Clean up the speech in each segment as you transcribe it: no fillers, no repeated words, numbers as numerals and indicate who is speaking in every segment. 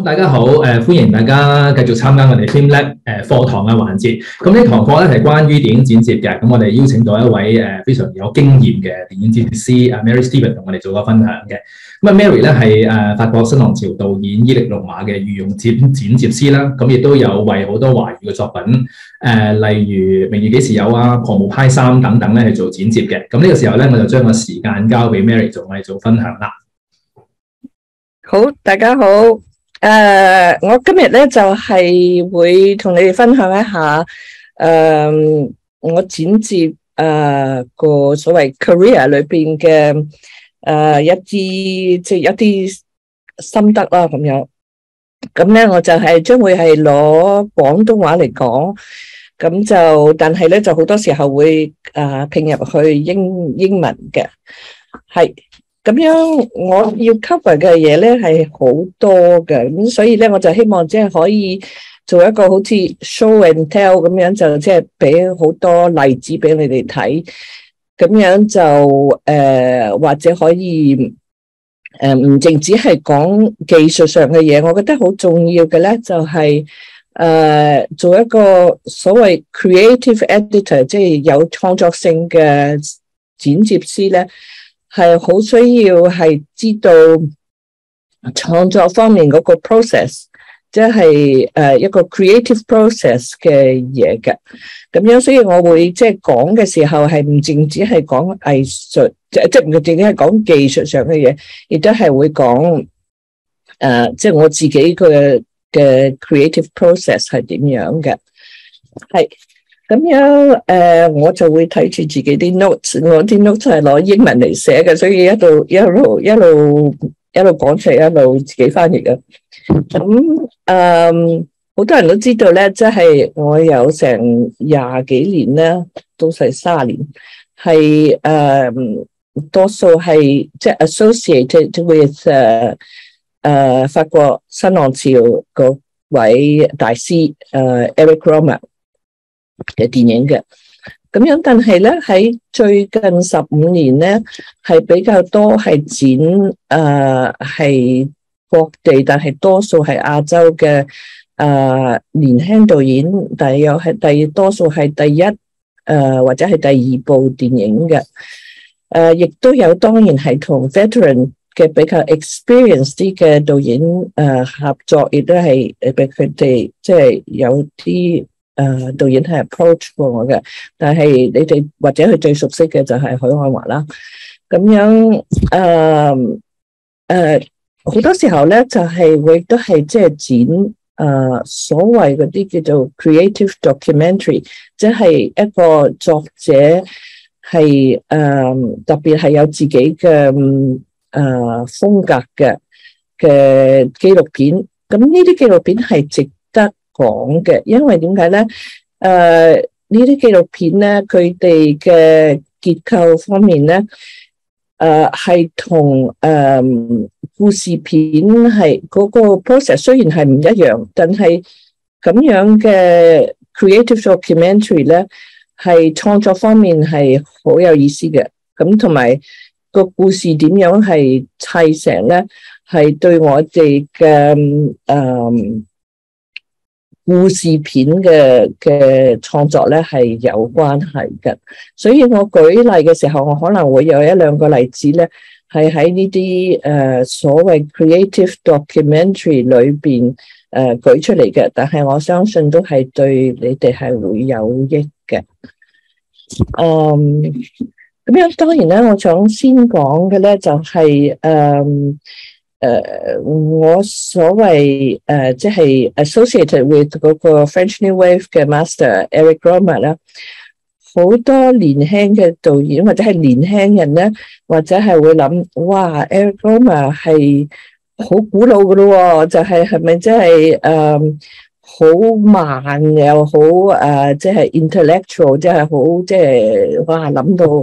Speaker 1: 好，大家好，歡迎大家繼續參加我哋 FilmLab 課堂嘅環節。咁呢堂課咧係關於電影剪接嘅，咁我哋邀請到一位非常有經驗嘅電影剪接師Mary Stephen 同我哋做個分享嘅。咁啊 Mary 咧係法國新浪潮導演伊力龍馬嘅御用剪接師啦，咁亦都有為好多華語嘅作品，例如《明月幾時有》啊、《狂舞派3》等等咧去做剪接嘅。咁呢個時候咧，我就將個時間交俾 Mary 我哋做分享啦。
Speaker 2: 好，大家好。我今日咧就係會同你哋分享一下，我剪接個所謂 career 裏邊嘅一啲心得啦，咁樣。咁咧我就係將會係攞廣東話嚟講，咁就但係咧就好多時候會拼入去英文嘅，係。咁樣我要 cover 嘅嘢咧係好多嘅，咁所以咧我就希望即係可以做一個好似 show and tell 咁樣，就即係俾好多例子俾你哋睇，咁樣就或者可以唔淨止係講技術上嘅嘢，我覺得好重要嘅咧就係做一個所謂 creative editor， 即係有創作性嘅剪接師咧。係好需要係知道創作方面嗰個 process， 即係一個 creative process 嘅嘢嘅。咁樣所以我會即係講嘅時候係唔淨止係講藝術，即係唔淨止係講技術上嘅嘢，亦都係會講即係我自己嘅 creative process 係點樣嘅。係。咁樣我就會睇住自己啲 notes， 我啲 notes 係攞英文嚟寫嘅，所以一路講出嚟，一路自己翻譯嘅。咁好多人都知道咧，即係我有成20幾年咧，都係30年，係多數係即係 associated with 法國新浪潮嗰位大師Eric Rohmer嘅電影嘅，咁樣，但係咧喺最近15年咧，係比較多係剪係各地，但係多數係亞洲嘅年輕導演，但係又係多數係第一或者係第二部電影嘅，亦都有當然係同 veteran 嘅比較 experience 啲嘅導演合作，亦都係俾佢哋即係有啲。導演係 approach 過我嘅，但係你哋或者佢最熟悉嘅就係許鞍華啦。咁樣好多時候咧就係會都係即係剪所謂嗰啲叫做 creative documentary， 即係一個作者係特別係有自己嘅風格嘅紀錄片。咁呢啲紀錄片係值得講嘅，因為點解咧？呢啲紀錄片咧，佢哋嘅結構方面咧，係同故事片係嗰個 process 雖然係唔一樣，但係咁樣嘅 creative documentary 咧，係創作方面係好有意思嘅。咁同埋個故事點樣係砌成咧，係對我哋嘅故事片嘅創作咧係有關係嘅，所以我舉例嘅時候，我可能會有1-2個例子咧，係喺呢啲所謂 creative documentary 裏邊舉出嚟嘅，但係我相信都係對你哋係會有益嘅。咁樣當然咧，我想先講嘅咧就係我所謂即係 associated with 嗰個 French New Wave 嘅 master Eric Rohmer 啦，好多年輕嘅導演或者係年輕人咧，或者係會諗，哇 Eric Rohmer 係好古老噶咯，就係咪即係好慢又好即係 intellectual， 即係好即係哇諗到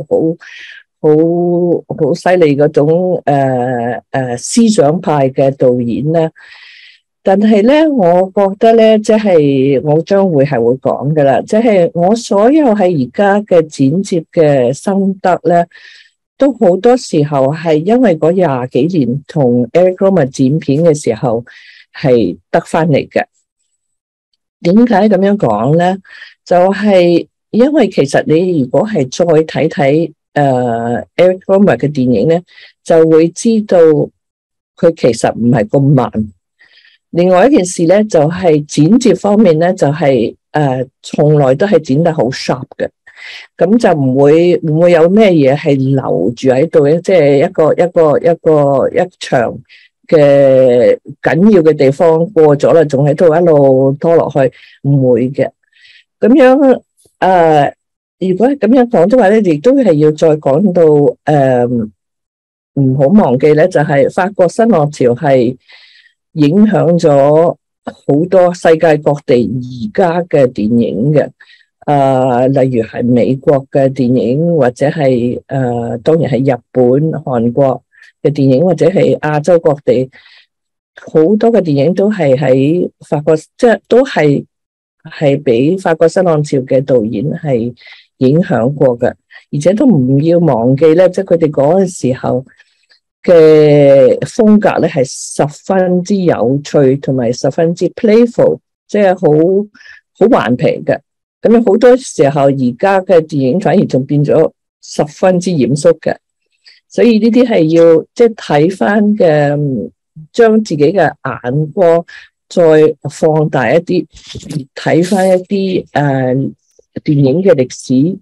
Speaker 2: 好犀利嗰種思想派嘅導演咧，但係咧，我覺得咧，即係我將會係會講噶啦，即係我所有喺而家嘅剪接嘅心得咧，都好多時候係因為嗰20幾年同 Eric Rohmer 剪片嘅時候， 係得翻嚟嘅。點解咁樣講咧？就係因為其實你如果係再睇睇Eric Rohmer 嘅電影咧，就會知道佢其實唔係咁慢。另外一件事咧，就係剪接方面咧，就係從來都係剪得好 sharp 嘅。咁就唔會有咩嘢係留住喺度嘅，即係一場嘅緊要嘅地方過咗啦，仲喺度一路拖落去，唔會嘅。咁樣如果係咁樣講的話咧，亦都係要再講到唔好忘記咧，就係法國新浪潮係影響咗好多世界各地而家嘅電影嘅。例如係美國嘅電影，或者係當然係日本、韓國嘅電影，或者係亞洲各地好多嘅電影都係喺法國，即係都係俾法國新浪潮嘅導演係影響過嘅，而且都唔要忘記咧，即係佢哋嗰陣時候嘅風格咧係十分之有趣，同埋十分之 playful， 即係好頑皮嘅。咁好多時候而家嘅電影反而仲變咗十分之嚴肅嘅，所以呢啲係要即係睇翻嘅，將自己嘅眼光再放大一啲，睇翻一啲電影嘅歷史，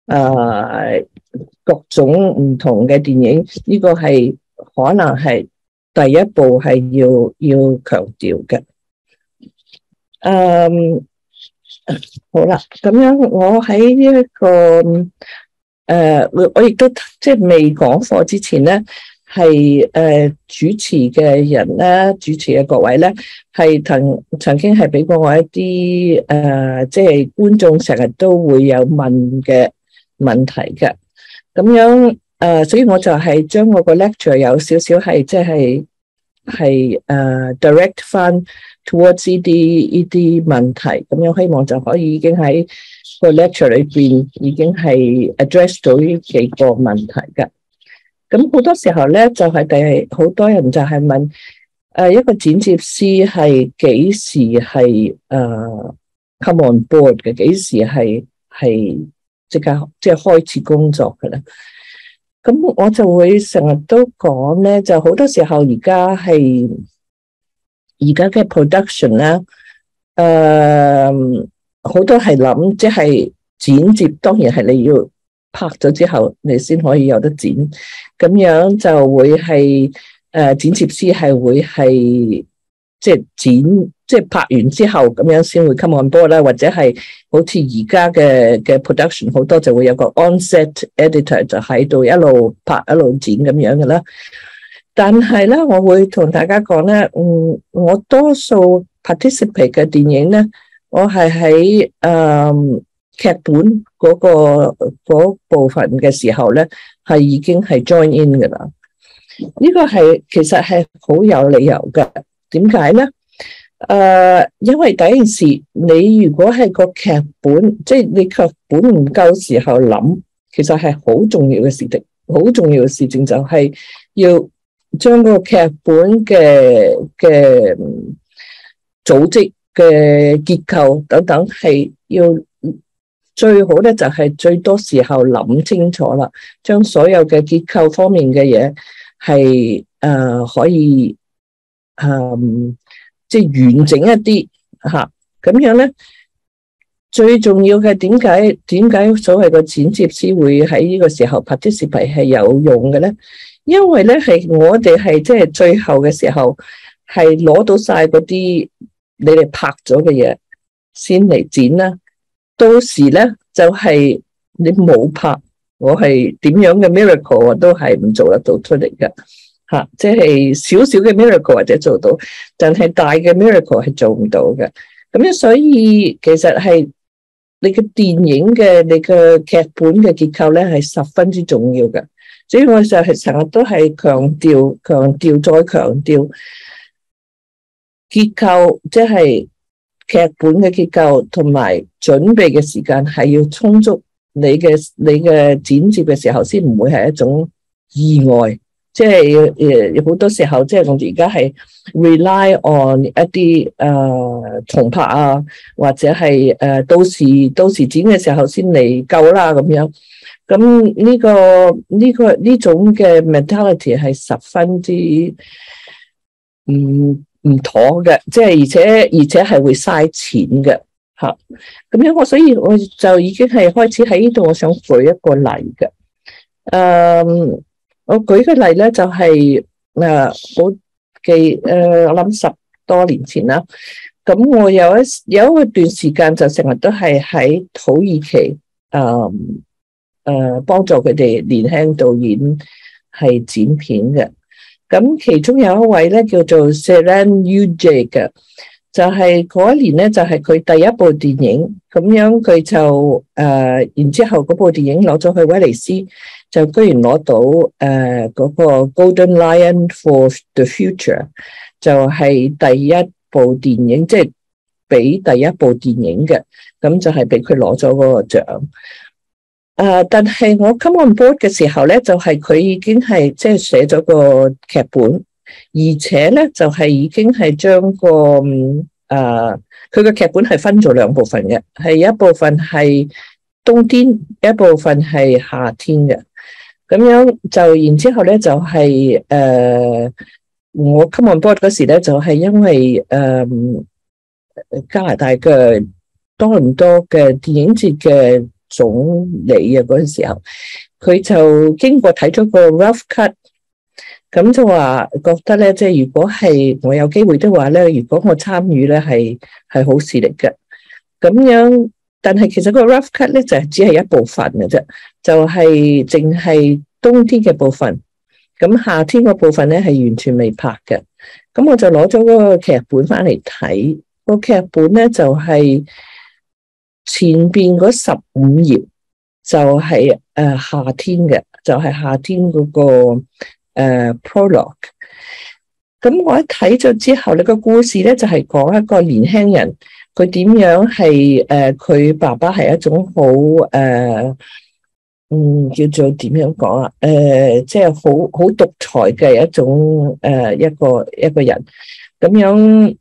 Speaker 2: 各種唔同嘅電影，呢個係可能係第一步係要強調嘅。好啦，咁樣我喺呢一個我亦都即係未講課之前咧，係主持嘅人咧，主持嘅各位咧，係曾經係俾過我一啲即係觀眾成日都會有問嘅問題嘅，咁樣所以我就係將我個 lecture 有少少係即係direct 翻 towards 呢啲問題，咁樣希望就可以已經喺個 lecture 裏邊已經係 address 到呢幾個問題嘅。咁好多時候咧，就係好多人就係問一個剪接師係幾時係come on board 嘅，幾時係即係開始工作嘅咧？咁我就會成日都講咧，就好多時候而家嘅 production 咧，好多係諗即係剪接，當然係你要拍咗之後，你先可以有得剪。咁樣就會係剪接師係會係即係剪。即係拍完之後咁樣先會 come on board 啦，或者係好似而家嘅 production 好多就會有個 on-set editor 就喺度一路拍一路剪咁樣嘅啦。但係咧，我會同大家講咧，我多數 participate 嘅電影咧，我係喺劇本嗰部分嘅時候咧，係已經係 join in 㗎啦。呢個係其實係好有理由嘅。點解咧？因為第一件事，你如果係個劇本，即係你劇本唔夠時候諗，其實係好重要嘅事情。好重要嘅事情就係要將個劇本嘅組織嘅結構等等，係要最好咧，就係最多時候諗清楚啦，將所有嘅結構方面嘅嘢係可以即係完整一啲吓，咁樣咧，最重要嘅點解所謂個剪接師會喺呢個時候 participate 係有用嘅咧？因為咧係我哋係即係最後嘅時候係攞到晒嗰啲你哋拍咗嘅嘢先嚟剪啦。到時咧就係你冇拍，我係點樣嘅 miracle 我都係唔做得到出嚟嘅。吓，即係少少嘅 miracle 或者做到，但係大嘅 miracle 係做唔到嘅。咁樣所以其實係你嘅電影嘅你嘅劇本嘅結構咧係十分之重要嘅。所以我就係成日都係強調再強調結構，即係劇本嘅結構同埋準備嘅時間係要充足。你嘅剪接嘅時候先唔會係一種意外。 即係好多時候，即係我哋而家係 rely on 一啲重拍啊，或者係到時剪嘅時候先嚟救啦咁樣。咁呢種嘅 mentality 係十分之唔妥嘅，即係而且係會嘥錢嘅嚇。咁樣所以我就已經係開始喺呢度，我想舉一個例嘅。我舉個例咧，就係我諗10多年前啦。咁我有一段時間就成日都係喺土耳其幫助佢哋年輕導演係剪片嘅。咁其中有一位咧叫做 Seren Uj 嘅，就係嗰一年咧就係佢第一部電影，咁樣佢就然之後嗰部電影攞咗去威尼斯，就居然攞到嗰個 Golden Lion for the Future， 就係第一部電影，即係俾第一部電影嘅，咁就係俾佢攞咗嗰個獎。但係我 come on board 嘅時候咧，就係佢已經係即係寫咗個劇本，而且咧就係已經係將個佢個劇本係分咗2部分嘅，係一部分係冬天，一部分係夏天嘅。咁樣就然之後咧就係我 come on board 嗰時咧就係因為加拿大嘅多倫多嘅電影節嘅總理啊，嗰陣時候佢就經過睇咗個 rough cut， 咁就話覺得咧，即係如果係我有機會的話咧，如果我參與咧係好事嚟嘅。咁樣，但係其實個 rough cut 咧就只係一部分嘅啫，就係淨係冬天嘅部分。咁夏天個部分咧係完全未拍嘅。咁我就攞咗嗰個劇本翻嚟睇，個劇本咧就係前邊嗰15頁就係夏天嘅，就係夏天嗰個prologue。咁我一睇咗之後，呢個故事咧就係講一個年輕人，佢點樣係佢爸爸係一種好叫做點樣講啊？即係好獨裁嘅一種一個人咁樣。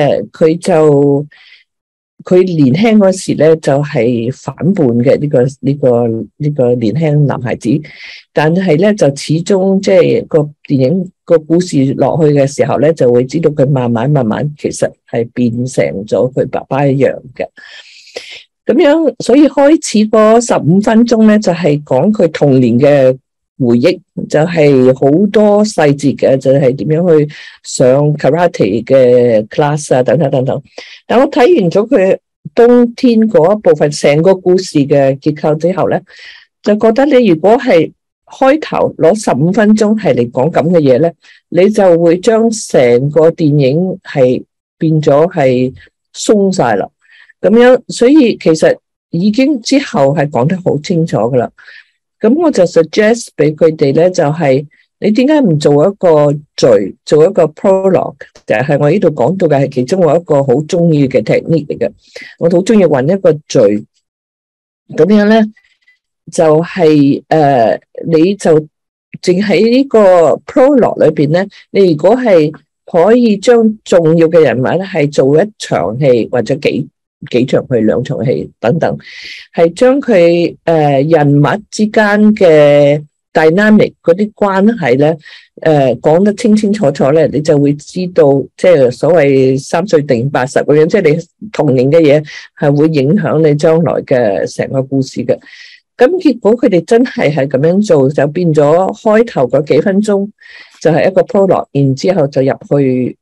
Speaker 2: 佢年輕嗰時咧就係反叛嘅呢個年輕男孩子，但係咧就始終即係個電影個故事落去嘅時候咧，就會知道佢慢慢其實係變成咗佢爸爸一樣嘅。咁樣，所以開始嗰15分鐘咧就係講佢童年嘅回憶，就係好多細節嘅，就係點樣去上 karate 嘅 class 啊，等等。但我睇完咗佢冬天嗰一部分成個故事嘅結構之後咧，就覺得你如果係開頭攞15分鐘係嚟講咁嘅嘢咧，你就會將成個電影係變咗係鬆晒啦。咁樣，所以其實已經之後係講得好清楚噶啦。咁我就 suggest 俾佢哋咧，就係你點解唔做一個序，做一個 prologue？ 就係我呢度講到嘅係其中我一個好中意嘅 technique 嚟嘅。我好中意揾一個序，咁樣咧就係你就淨喺呢個 prologue 裏邊咧，你如果係可以將重要嘅人物咧係做一場戲或者幾場戲、2場戲等等，係將佢人物之間嘅 dynamic 嗰啲關係咧講得清清楚楚咧，你就會知道即係所謂3歲定80嗰樣，即係你童年嘅嘢係會影響你將來嘅成個故事嘅。咁結果佢哋真係咁樣做，就變咗開頭嗰幾分鐘就係一個 prologue， 然之後就入去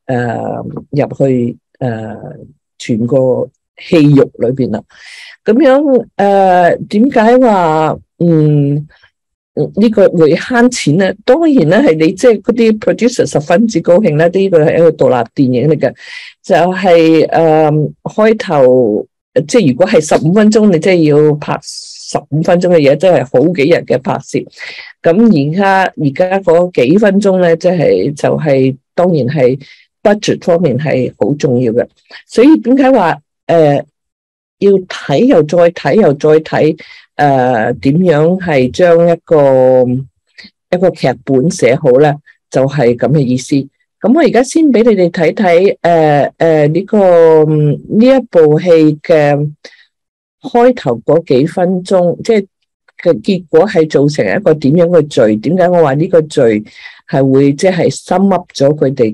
Speaker 2: 全個戲肉裏邊啦。咁樣點解話呢個會慳錢咧？當然咧係你即係嗰啲 producer 十分之高興咧，呢個係一個獨立電影嚟嘅，就係開頭即係如果係15分鐘，你即係要拍15分鐘嘅嘢，真係好幾日嘅拍攝。咁而家嗰幾分鐘咧，即係就係當然係 budget 方面係好重要嘅。所以點解話要睇又再睇又再睇？點樣係將一個一個劇本寫好咧，就係咁嘅意思。咁我而家先俾你哋睇睇呢一部戲嘅開頭嗰幾分鐘，即係嘅結果係造成一個點樣嘅罪？點解我話呢個罪係會即係深凹咗佢哋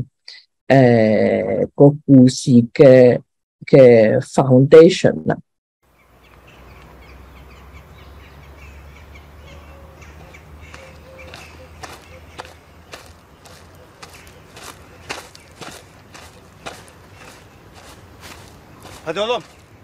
Speaker 2: 嘅個故事嘅 foundation 啦？
Speaker 3: Hadi oğlum.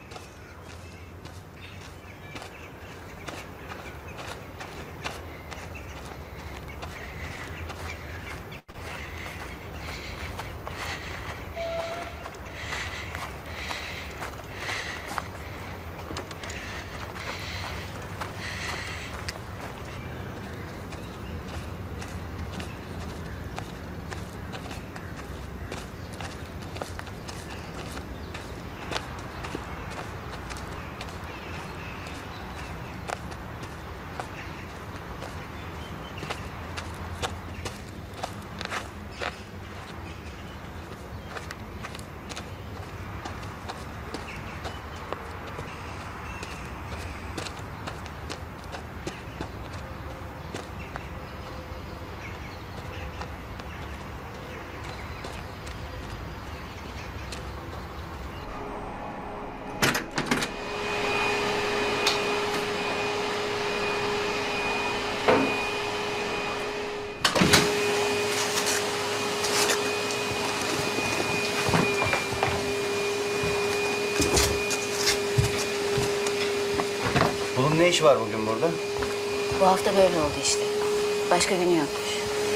Speaker 3: Bunun ne işi var bugün burada?
Speaker 4: Bu hafta böyle oldu işte. Başka günü yokmuş.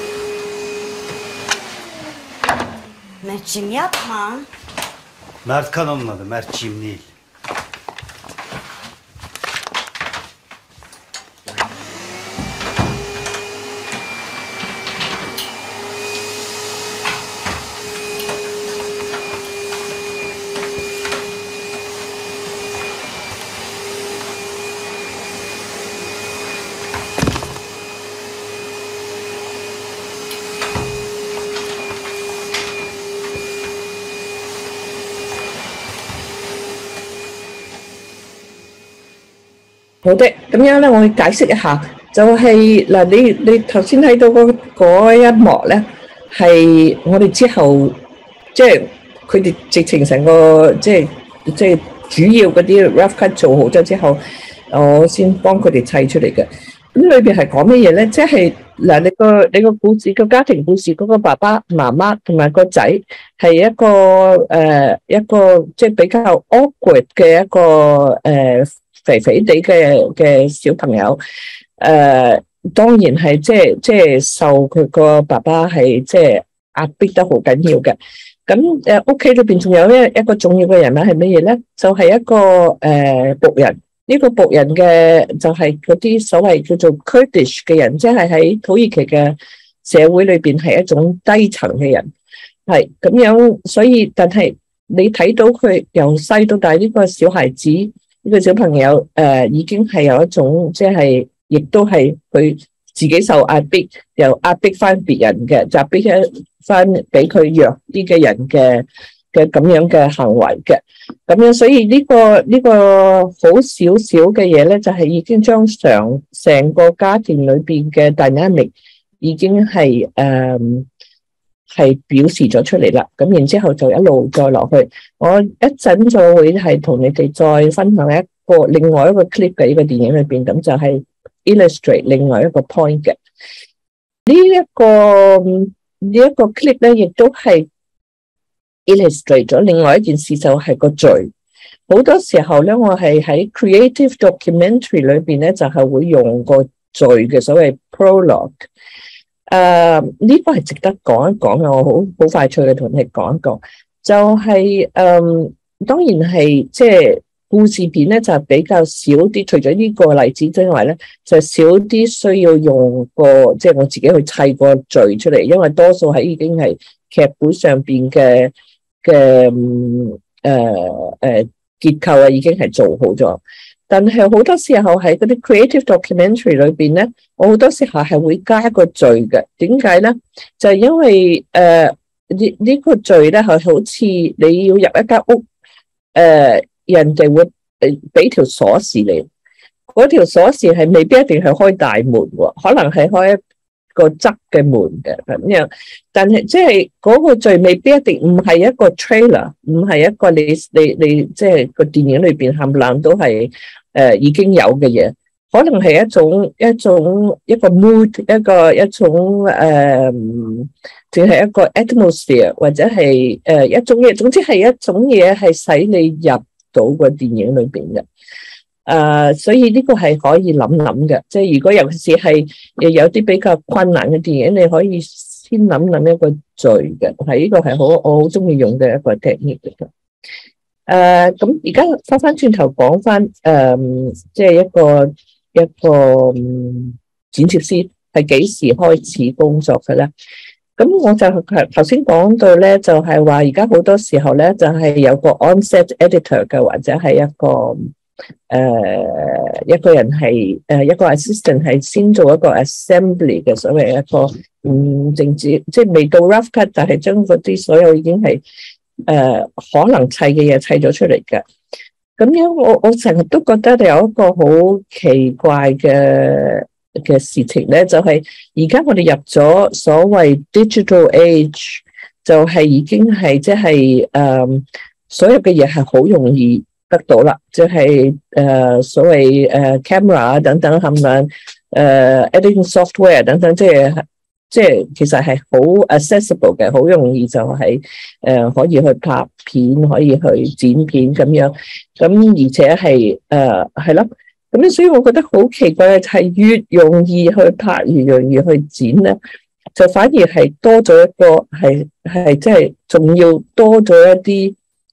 Speaker 4: Mert'cim yapma.
Speaker 3: Mert Kan onun adı, Mertciğim değil.
Speaker 2: 好的，咁樣咧，我會解釋一下，就係嗱，你頭先睇到嗰一幕咧，係我哋之後即係佢哋直情成個即係主要嗰啲 rough cut 做好咗之後，我先幫佢哋砌出嚟嘅。咁裏邊係講乜嘢咧？即係嗱，你個故事個家庭故事嗰個爸爸媽媽同埋個仔係一個即係比較 awkward 嘅一個肥肥地嘅小朋友，當然係即係受佢個爸爸係即係壓迫得好緊要嘅。咁屋企裏邊仲有一個重要嘅人物係乜嘢咧？就係一個僕人。呢個僕人嘅就係嗰啲所謂叫做 Kurdish 嘅人，即係喺土耳其嘅社會裏邊係一種低層嘅人，係咁樣。所以但係你睇到佢由細到大呢個小孩子。呢個小朋友已經係有一種即係，亦都係佢自己受壓迫，又壓迫翻別人嘅，就逼翻俾佢弱啲嘅人嘅咁樣嘅行為嘅。咁樣所以呢個好少少嘅嘢咧，就係已經將成個家庭裏邊嘅 dynamic 已經係表示咗出嚟啦，咁然之後就一路再落去。我一陣就會係同你哋再分享另外一個 clip 嘅呢個電影裏邊，咁就係 illustrate 另外一個 point 嘅。呢一個 clip 咧，亦都係 illustrate 咗另外一件事，就係個罪。好多時候咧，我係喺 creative documentary 裏邊咧，就係會用個罪嘅所謂 prologue。呢個係值得講一講嘅，我好快脆嘅同你講一講，就係當然係即係故事片咧，就比較少啲，除咗呢個例子之外咧，就少啲需要用個即係我自己去砌個序出嚟，因為多數係已經係劇本上邊嘅結構啊，已經係做好咗。 但係好多時候喺嗰啲 creative documentary 裏邊咧，我好多時候係會加一個序嘅。點解咧？就係因為呢個序咧係好似你要入一間屋，人哋會俾條鎖匙你，嗰條鎖匙係未必一定係開大門喎，可能係開一個側嘅門嘅咁樣。但係即係嗰個序未必一定唔係一個 trailer， 唔係一個你即係個電影裏邊冚唪唥都係已經有嘅嘢，可能係一個 mood， 一種淨係一個 atmosphere， 或者係一種嘢，總之係一種嘢係使你入到個電影裏邊嘅。所以呢個係可以諗諗嘅，即係如果尤其是係有啲比較困難嘅電影，你可以先諗一個序嘅，係呢個係我好中意用嘅一個 technique 嚟嘅。咁而家翻轉頭講翻，即係一個剪接師係幾時開始工作嘅咧？咁我就頭先講到咧，就係話而家好多時候咧，就係有個 on-set editor 嘅，或者係一個人係一個 assistant 係先做一個 assembly 嘅，所謂一個淨止即係未到 rough cut， 但係將嗰啲所有已經係可能砌嘅嘢砌咗出嚟嘅。咁樣我成日都覺得有一個好奇怪嘅事情咧，就係而家我哋入咗所謂 digital age， 就係已經係即係所有嘅嘢係好容易得到啦，即係所謂camera 等等冚唪唥editing software 等等，即係其實係好 accessible 嘅，好容易就係可以去拍片，可以去剪片咁樣，咁而且係係咯，咁所以我覺得好奇怪嘅係越容易去拍，越容易去剪咧，就反而係多咗一個係即係仲要多咗一啲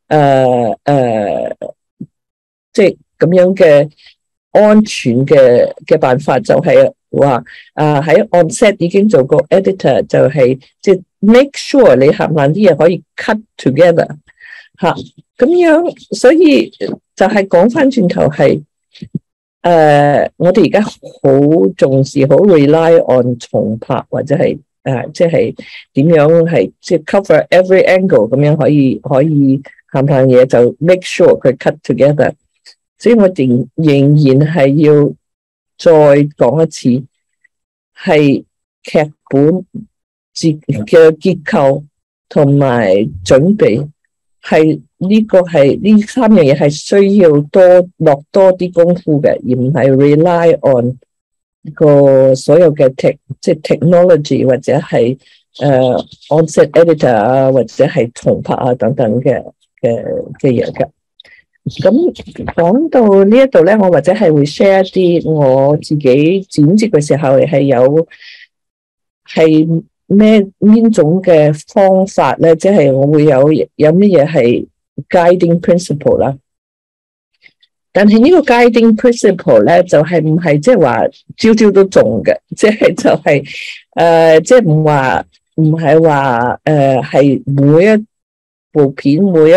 Speaker 2: 即係咁樣嘅安全嘅辦法，就係話喺 on set 已經做過 editor， 就係即係 make sure 你冚唪唥啲嘢可以 cut together 嚇，咁樣，所以就係講翻轉頭係我哋而家好重視，好 rely on 重拍或者係即係點樣係即係 cover every angle 咁樣可以冚唪唥嘢就 make sure 佢 cut together。所以我仍然係要再講一次，係劇本嘅結構同埋準備，係呢個係呢三樣嘢係需要落多啲功夫嘅，而唔係 rely on 個所有嘅即係 technology 或者係on-set editor 啊，或者係重拍啊等等嘅嘢嘅。咁講到呢一度咧，我或者係會 share 一啲我自己剪接嘅時候係有邊種嘅方法咧，即係我會有乜嘢係 guiding principle 啦。但係呢個 guiding principle 咧，就係唔係即係話朝都中嘅，即係就係即係唔係話係每一部片每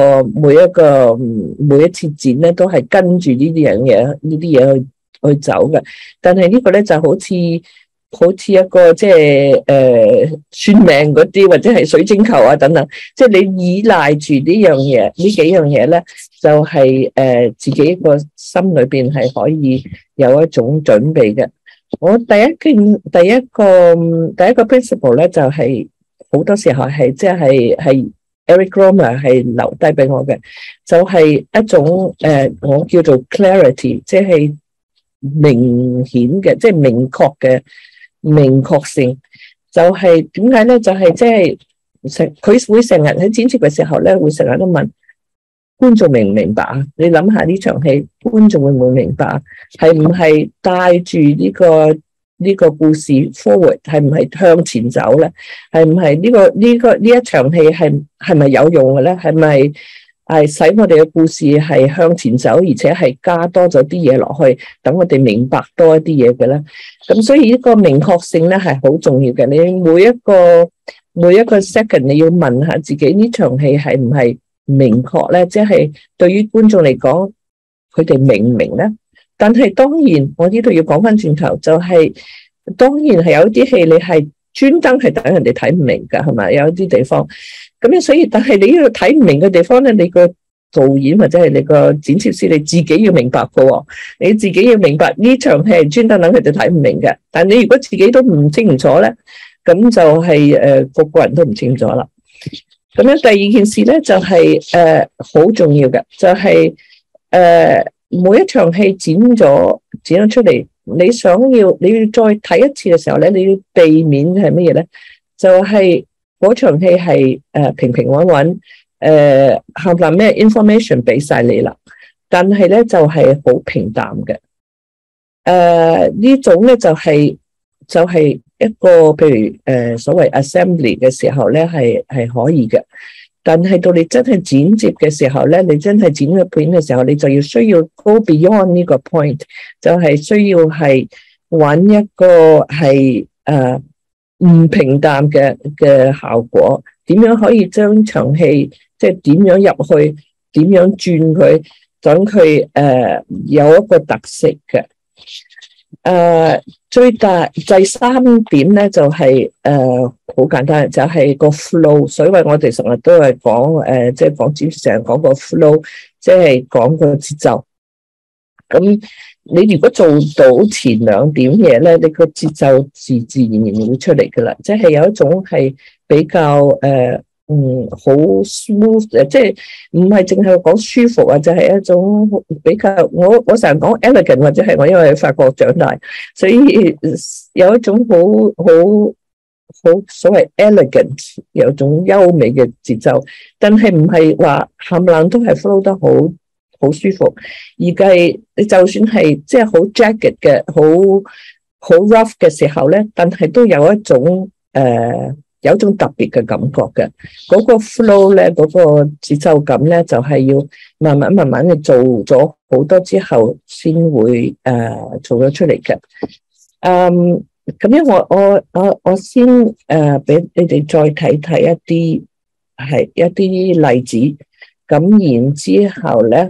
Speaker 2: 一次剪咧都係跟住呢啲嘢去走嘅，但係呢個咧就好似一個即係算命嗰啲或者係水晶球啊等等，即係你依賴住呢幾樣嘢咧，就係自己個心裏邊係可以有一種準備嘅。我第一個 principle 咧就係好多時候係即係Eric Romer 係留低俾我嘅，就係一種我叫做 clarity， 即係明顯嘅，即係明確嘅明確性。就係點解咧？就係即係佢會成日喺剪接嘅時候咧，會成日都問觀眾明唔明白啊？你諗下呢場戲，觀眾會唔會明白啊？係唔係帶住呢個故事 forward， 係唔係向前走咧？係唔係呢一場戲係咪有用嘅咧？係咪係使我哋嘅故事係向前走，而且係加多咗啲嘢落去，等我哋明白多一啲嘢嘅咧？咁所以呢個明確性咧係好重要嘅。你每一個 second 你要問下自己呢場戲係唔係明確咧？即係對於觀眾嚟講， 佢哋明唔明咧？但係當然，我呢度要講翻轉頭，就係當然係有啲戲你係專登係等人哋睇唔明㗎，係咪？有啲地方咁樣，所以但係你呢個睇唔明嘅地方咧，你個導演或者係你個剪接師，你自己要明白嘅喎，你自己要明白呢場戲係專登等佢哋睇唔明嘅。但你如果自己都唔清楚咧，咁就係個個人都唔清楚啦。咁樣第二件事咧就係好重要嘅，就係每一場戲剪咗出嚟，你要再睇一次嘅時候咧，你要避免係乜嘢咧？就係嗰場戲係平平穩穩，冚唪唥咩 information 俾晒你啦，但係咧就係好平淡嘅。呢種咧就係一個譬如所謂 assembly 嘅時候咧係可以嘅，但係到你真係剪接嘅時候咧，你真係剪個片嘅時候，你就需要 go beyond 呢個 point， 就係需要係揾一個係唔平淡嘅效果，點樣可以將場戲即係點樣入去，點樣轉佢，等佢有一個特色嘅。第三點咧就係好簡單，就係個 flow。所以我哋成日都係講即係講剪成日講個 flow， 即係講個節奏。咁你如果做到前兩點嘢咧，你個節奏自然會出嚟噶啦。即係有一種係比較好 smooth， 即係唔係淨係講舒服啊，就係一種比較我成日講 elegant， 或者係我因為喺法國長大，所以有一種好所謂 elegant， 有一種優美嘅節奏，但係唔係話冚唪唥都係 flow 得好舒服，而係你就算係即係好 jagged 嘅好 rough 嘅時候咧，但係都有一種有一種特別嘅感覺嘅，嗰個 flow 咧，嗰個節奏感咧，就係要慢慢嘅做咗好多之後，先會做咗出嚟嘅。咁樣我先俾你哋再睇一啲例子，咁然之後咧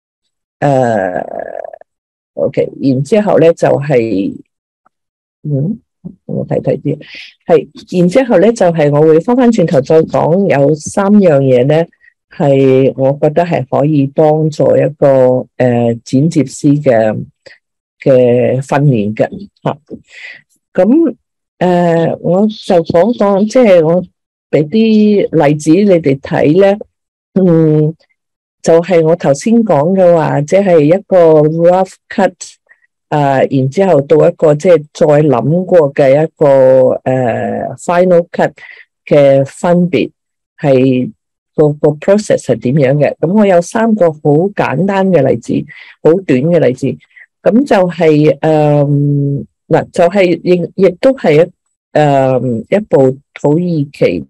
Speaker 2: OK， 然之後咧就係我睇啲係，然之後咧就係我會翻轉頭再講有三樣嘢咧，係我覺得係可以幫助一個剪接師嘅訓練嘅嚇。咁我就講即係我俾啲例子你哋睇咧，就係我頭先講嘅話，即係一個 rough cut。然之後到一個即係再諗過嘅一個final cut 嘅分別係個 process 係點樣嘅？咁我有三個好簡單嘅例子，好短嘅例子。咁就係嗱，就係亦都係一部土耳其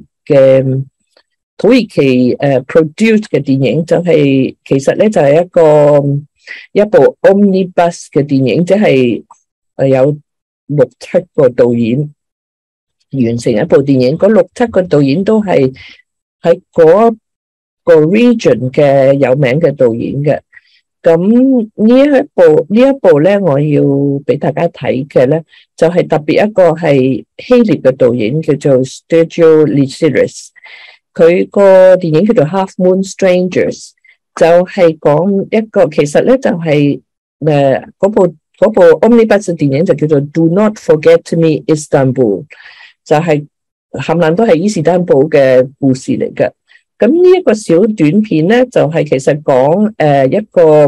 Speaker 2: produce 嘅電影，就係其實咧就係一部 omnibus 嘅電影，即係有6-7個導演完成一部電影，嗰6-7個導演都係喺嗰個 region 嘅有名嘅導演嘅。咁呢一部咧，我要俾大家睇嘅咧，就係特別一個係希臘嘅導演，叫做 Stergios Lysiris， 佢個電影叫做 Half Moon Strangers。就係講一個，其實咧就係嗰部 omnibus 嘅電影就叫做 Do Not Forget Me Istanbul， 就係冚唪唥都係伊斯坦堡嘅故事嚟嘅。咁呢一個小短片咧，就係其實講一個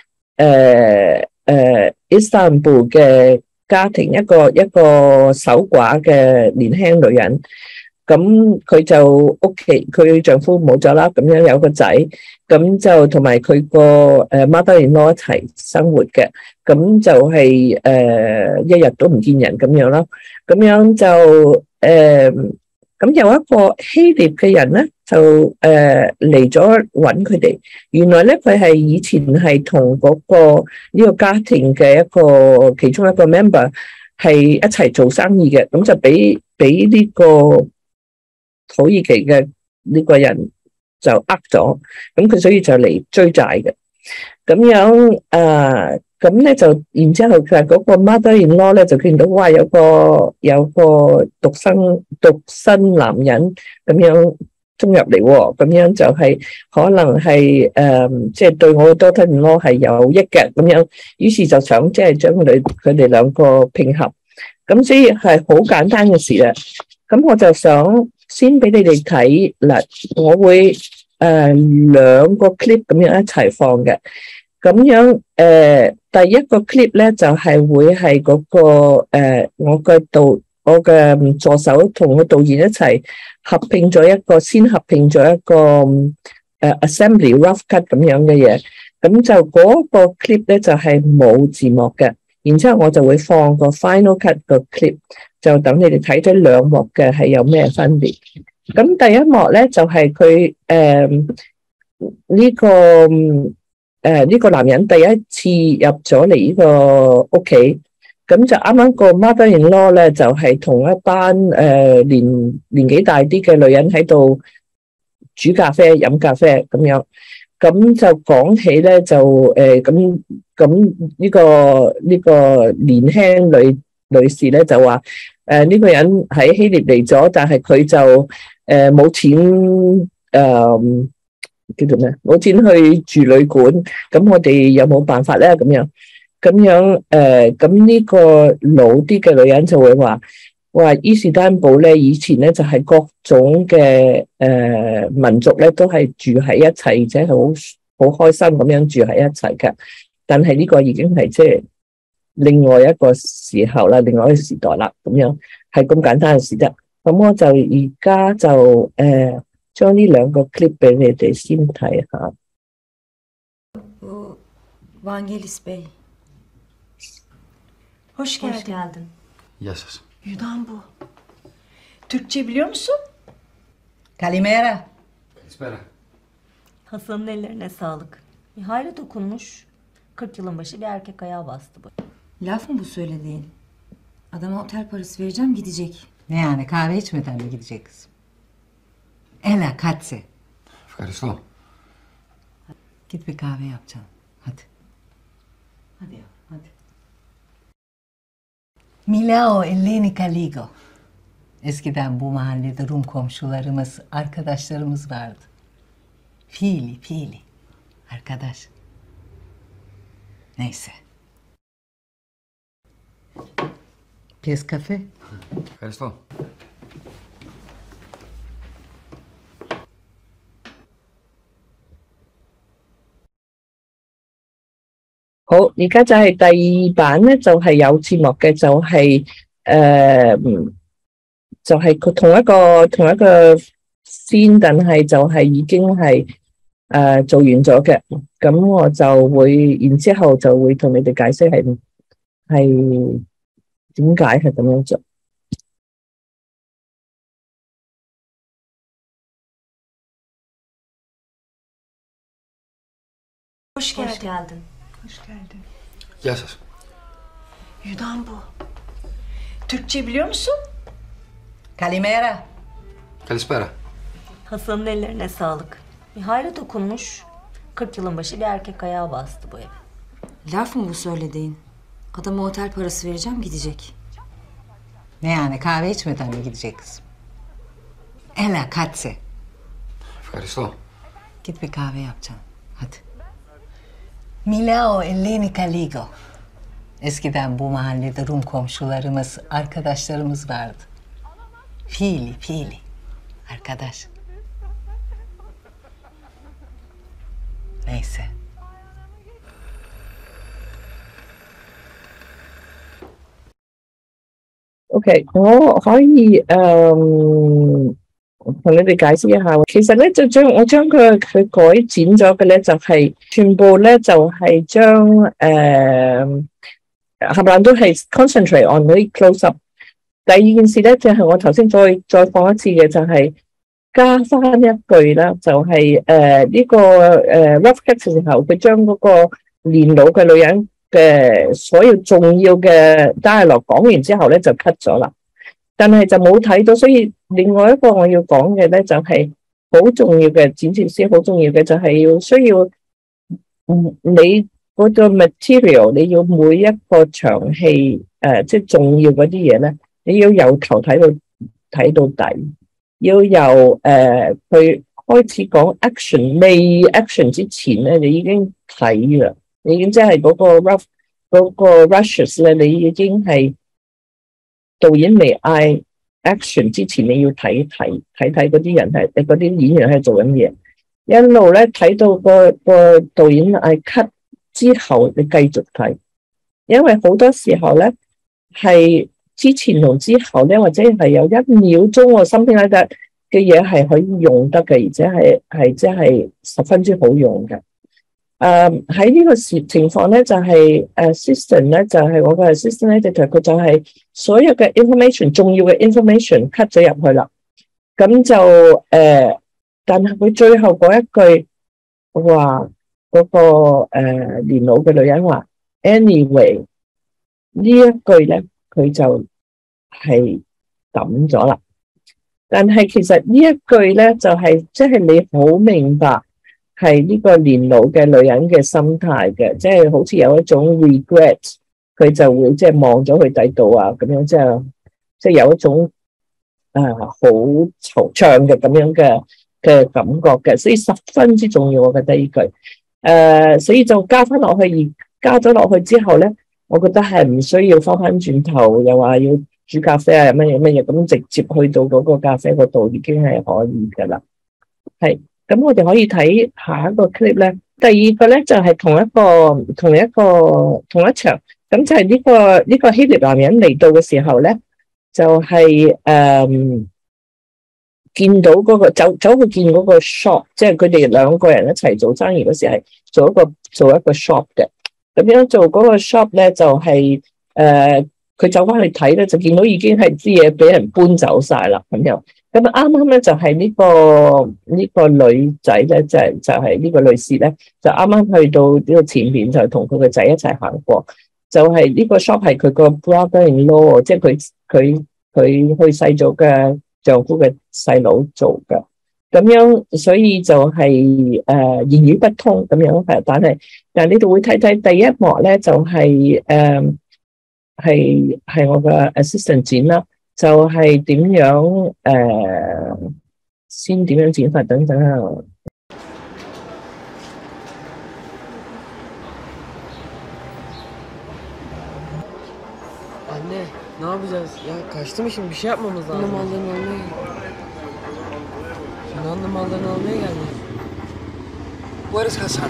Speaker 2: 伊斯坦堡嘅家庭，一個守寡嘅年輕女人。咁佢就屋企佢丈夫冇咗啦，咁樣有個仔，咁就同埋佢個mother-in-law 一齊生活嘅，咁就係一日都唔見人咁樣啦，咁樣就咁有一個希臘嘅人咧，就嚟咗揾佢哋。原來咧佢係以前係同嗰個呢個家庭嘅一個其中一個 member 係一齊做生意嘅，咁就俾呢個土耳其嘅呢個人就呃咗，咁佢所以就嚟追債嘅。 咁樣咁咧就然之後佢嗰個 mother-in-law 咧就見到哇有個獨身男人咁樣衝入嚟喎，咁樣就係可能係即係對我嘅 daughter-in-law 係有益嘅咁樣，於是就想即係將佢哋兩個拼合，咁所以係好簡單嘅事啦。咁我就想先俾你哋睇嗱，我會兩個 clip 咁樣一齊放嘅。咁樣第一個 clip 咧就係會係嗰個我嘅助手同個導演一齊先合拼咗一個assembly rough cut 咁樣嘅嘢。咁就嗰個 clip 咧就係冇字幕嘅，然之後我就會放個 final cut 個 clip， 就等你哋睇咗兩幕嘅係有咩分別。咁第一幕咧就係佢呢個男人第一次入咗嚟呢個屋企，咁就啱啱個 mother-in-law 咧就係同一班年紀大啲嘅女人喺度煮咖啡飲咖啡咁樣，咁就講起咧就咁呢個年輕女士咧就話呢個人喺希臘嚟咗，但係佢就冇錢叫做咩？冇錢去住旅館，咁我哋有冇辦法咧？咁樣咁呢個老啲嘅女人就會話伊斯坦堡咧，以前咧就係各種嘅民族咧都係住喺一齊，而且係好開心咁樣住喺一齊嘅。但係呢個已經係即係另外一個時候啦，另外一個時代啦，咁樣係咁簡單嘅事啫。咁我就而家就將呢兩個 clip 俾你哋先睇下。
Speaker 5: Vangelis Bey. Hoş geldin.
Speaker 4: Hoş geldin.
Speaker 3: Yasas.
Speaker 5: Yunan bu. Türkçe biliyor musun?
Speaker 6: Kalimera.
Speaker 3: Espera.
Speaker 4: Hasan'ın ellerine sağlık. Bir hayra dokunmuş. 40 yılın başı bir erkek ayağı bastı bu.
Speaker 6: Laf mı bu söylediğin? Adama otel parası vereceğim gidecek. Ne yani kahve içmeden mi gidecek kızım? Ela katse.
Speaker 3: Ευχαριστώ.
Speaker 6: Git bir kahve yapacaksın. Hadi. Hadi ya hadi. Milao Eleni Kaligo. Eskiden bu mahallede Rum komşularımız, arkadaşlarımız vardı. Fiili. Arkadaş. Neyse. Piyes kafe.
Speaker 3: Ευχαριστώ.
Speaker 2: 好，而家就係第二版咧，就係有字幕嘅，就係佢同一個 scene， 但係就係已經係做完咗嘅。咁我就會然之後就會同你哋解釋係點解係咁樣做。
Speaker 5: Hoş
Speaker 4: Hoş
Speaker 5: geldin.
Speaker 4: geldin.
Speaker 5: Hoş geldin.
Speaker 3: Γεια σας.
Speaker 5: Yunan bu. Türkçe biliyor musun?
Speaker 6: Kalimera.
Speaker 3: Καλησπέρα.
Speaker 4: Hasan'ın ellerine sağlık. Bir hayra dokunmuş. 40 yılın başı bir erkek ayağı bastı bu eve.
Speaker 6: Laf mı bu söylediğin? Adama otel parası vereceğim gidecek. Ne yani kahve içmeden mi gidecek kızım? Ela katse.
Speaker 3: Ευχαριστώ.
Speaker 6: Git bir kahve yapacaksın. Hadi. Milao Eleni Kaligo. Eskiden bu mahallede Rum komşularımız, arkadaşlarımız vardı. Fiili. Arkadaş. Neyse.
Speaker 2: OK，我可以同你哋解釋一下。其實咧就我將佢改剪咗嘅咧，就係全部咧就係將冚唪唥都係 concentrate on 嗰啲 close up。第二件事咧就係我頭先再放一次嘅，就係加翻一句啦，就係呢個rough cut 嘅時候，佢將嗰個年老嘅女人嘅所有重要嘅 dialogue 講完之後咧就 cut 咗啦，但係就冇睇到，所以另外一個我要講嘅咧就係好重要嘅剪接師，好重要嘅就係需要你嗰個 material 你要每一個場戲即係重要嗰啲嘢咧，你要由頭睇到底，要由佢開始講 action 未 action 之前咧，你已經睇啦，你已經即係嗰個 rushes 咧，你已經係導演未嗌 action 之前，你要睇嗰啲人係嗰啲演員係做緊嘢，一路咧睇到個導演嗌 cut 之後，你繼續睇，因為好多時候咧係之前同之後咧，或者係有1秒鐘我身邊咧嘅嘢係可以用得嘅，而且係即係十分之好用嘅。喺呢個情況咧，就係 assistant 咧，就係我個 assistant editor， 佢就係所有嘅 information 重要嘅 information cut 咗入去啦。咁就但係佢最後嗰一句話，嗰個年老嘅女人話 anyway 呢一句咧，佢就係抌咗啦。但係其實呢一句咧，就係即係你好明白係呢個年老嘅女人嘅心態嘅，即係好似有一種 regret， 佢就會即係望咗去第度啊，咁樣即係有一種好惆悵嘅咁樣嘅感覺嘅，所以十分之重要，我覺得呢句所以就加翻落去，而加咗落去之後咧，我覺得係唔需要翻轉頭，又話要煮咖啡啊乜嘢咁，直接去到嗰個咖啡嗰度已經係可以噶啦。係咁，我哋可以睇下一個 clip 咧。第二個咧就係同一場，咁就係呢個希臘男人嚟到嘅時候咧，就係見到嗰個走去見嗰個 shop， 即係佢哋兩個人一齊做生意嗰時係做一個 shop 嘅。咁樣做嗰個 shop 咧就係佢走翻去睇咧，就見到已經係啲嘢俾人搬走晒啦咁樣。咁啱啱咧就係呢個女仔咧，就係呢個女士咧，就啱啱去到呢個前邊，就同佢個仔一齊行過。就係呢個 shop 係佢個 brother-in-law， 即係佢去世咗嘅丈夫嘅細佬做嘅。咁樣所以就係言語不通咁樣係，但係你哋會睇第一幕咧，就係係我嘅 assistant 剪啦。就係點樣先點樣剪法等等啊。
Speaker 7: Anne, ne yapacağız? Ya kaçtı mı şimdi? Bir şey yapmamız lazım. Anne mallarını almaya geldi. Şimdi anne mallarını almaya geldi.
Speaker 3: Where is Hasan?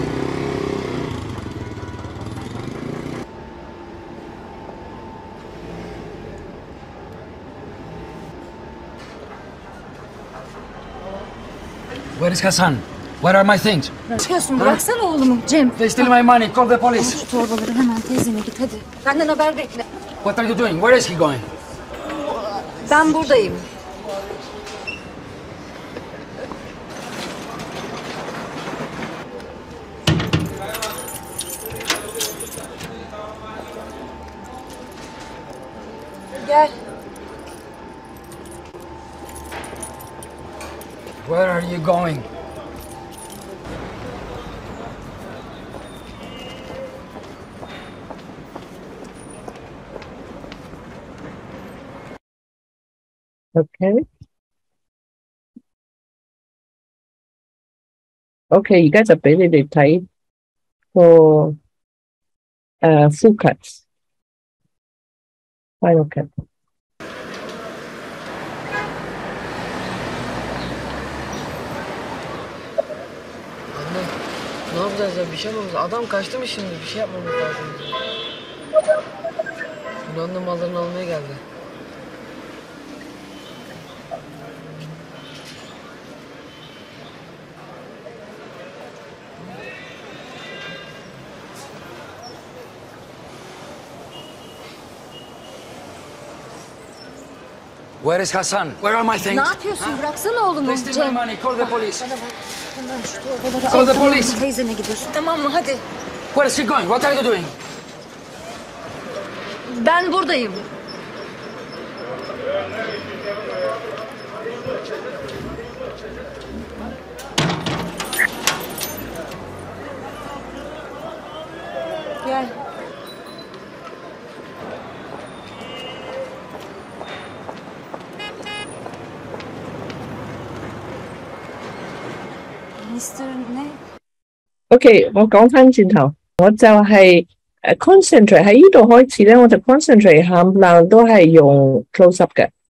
Speaker 3: Where is Hasan? Where are my things?
Speaker 6: Bırakıyorsun, bıraksana oğlumu Cem.
Speaker 3: They steal my money. Call the police.
Speaker 6: Şu torbaları hemen teyzene git hadi. Benden haber bekle.
Speaker 3: What are you doing? Where is he going?
Speaker 6: Ben buradayım. Gel.
Speaker 3: Where are you going?
Speaker 2: OK， 而家就俾你哋睇個full cut、final cut。
Speaker 7: Anne, ne yapacağız ya? Bir şey yapmamız lazım. Adam kaçtı mı şimdi? Bir şey yapmamız lazım. Şimdi anne mallarını almaya geldi.
Speaker 3: Where is Hasan? Where are my things?
Speaker 6: Ne yapıyorsun? Bıraksana oğlumu
Speaker 3: They steal my
Speaker 6: Cem.
Speaker 3: money. Call the police.
Speaker 6: Bana bak. Hemen şu torbaları
Speaker 3: Call
Speaker 6: al.
Speaker 3: the
Speaker 6: Tamam mı?
Speaker 3: police.
Speaker 6: Teyzene gidiyorsun tamam mı? Hadi.
Speaker 3: Where is he going? What are you doing?
Speaker 6: Ben buradayım. Gel. Mr. 呢
Speaker 2: OK，我講翻轉頭，我就係concentrate 喺呢度開始咧，我就 concentrate 冚唪唥都係用 close up 嘅，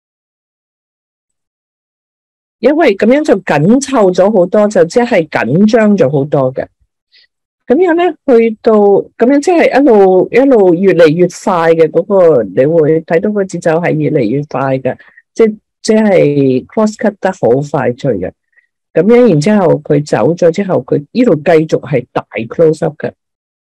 Speaker 2: 因為咁樣就緊湊咗好多，就即係緊張咗好多嘅。咁樣咧，去到咁樣即係一路越嚟越快嘅嗰個，你會睇到個節奏係越嚟越快嘅，即係 cross cut 得好快脆嘅。咁樣，然之後佢走咗之後，佢呢度繼續係大 close up 嘅，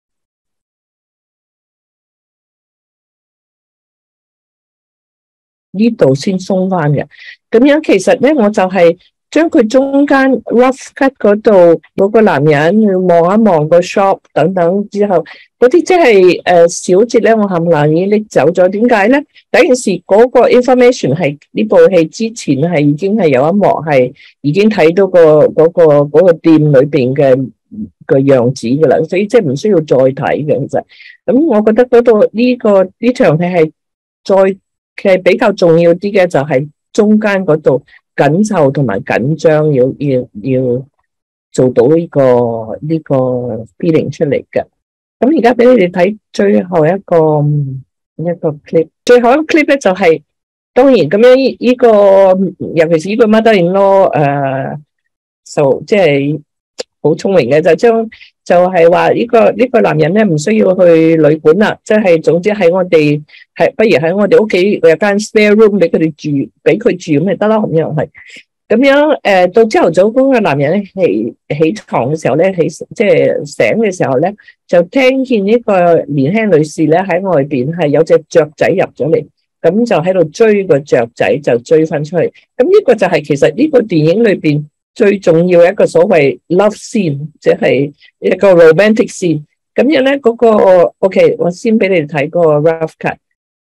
Speaker 2: 呢度先鬆翻嘅。咁樣其實咧，我就係將佢中間 rough cut 嗰度嗰個男人去望一望個 shop 等等之後，嗰啲即係小節咧，我冚唪唥已經拎走咗。點解咧？第一件事嗰個 information 係呢部戲之前係已經係有一幕係已經睇到嗰個店裏邊嘅個樣子噶啦，所以即係唔需要再睇嘅。其實咁，我覺得嗰度呢場戲係其實比較重要啲嘅，就係中間嗰度緊湊同埋緊張，要做到呢個 feeling 出嚟嘅。咁而家俾你哋睇最後一個 clip， 最後一個 clip 咧就係當然咁樣呢個，尤其是呢個 mother-in-law 即係好聰明嘅，就係話呢個男人咧唔需要去旅館啦，即係總之喺我哋不如喺我哋屋企有間 spare room 俾佢哋住，俾佢住咁咪得啦，咁樣係。咁樣到朝頭早嗰個男人咧起床嘅時候咧，即係醒嘅時候咧，就聽見呢個年輕女士咧喺外邊係有隻雀仔入咗嚟，咁就喺度追個雀仔，就追翻出去。咁呢個就係其實呢個電影裏邊最重要一個所謂 love scene， 即係一個 romantic scene。咁樣咧嗰個 OK， 我先俾你哋睇嗰個 rough cut。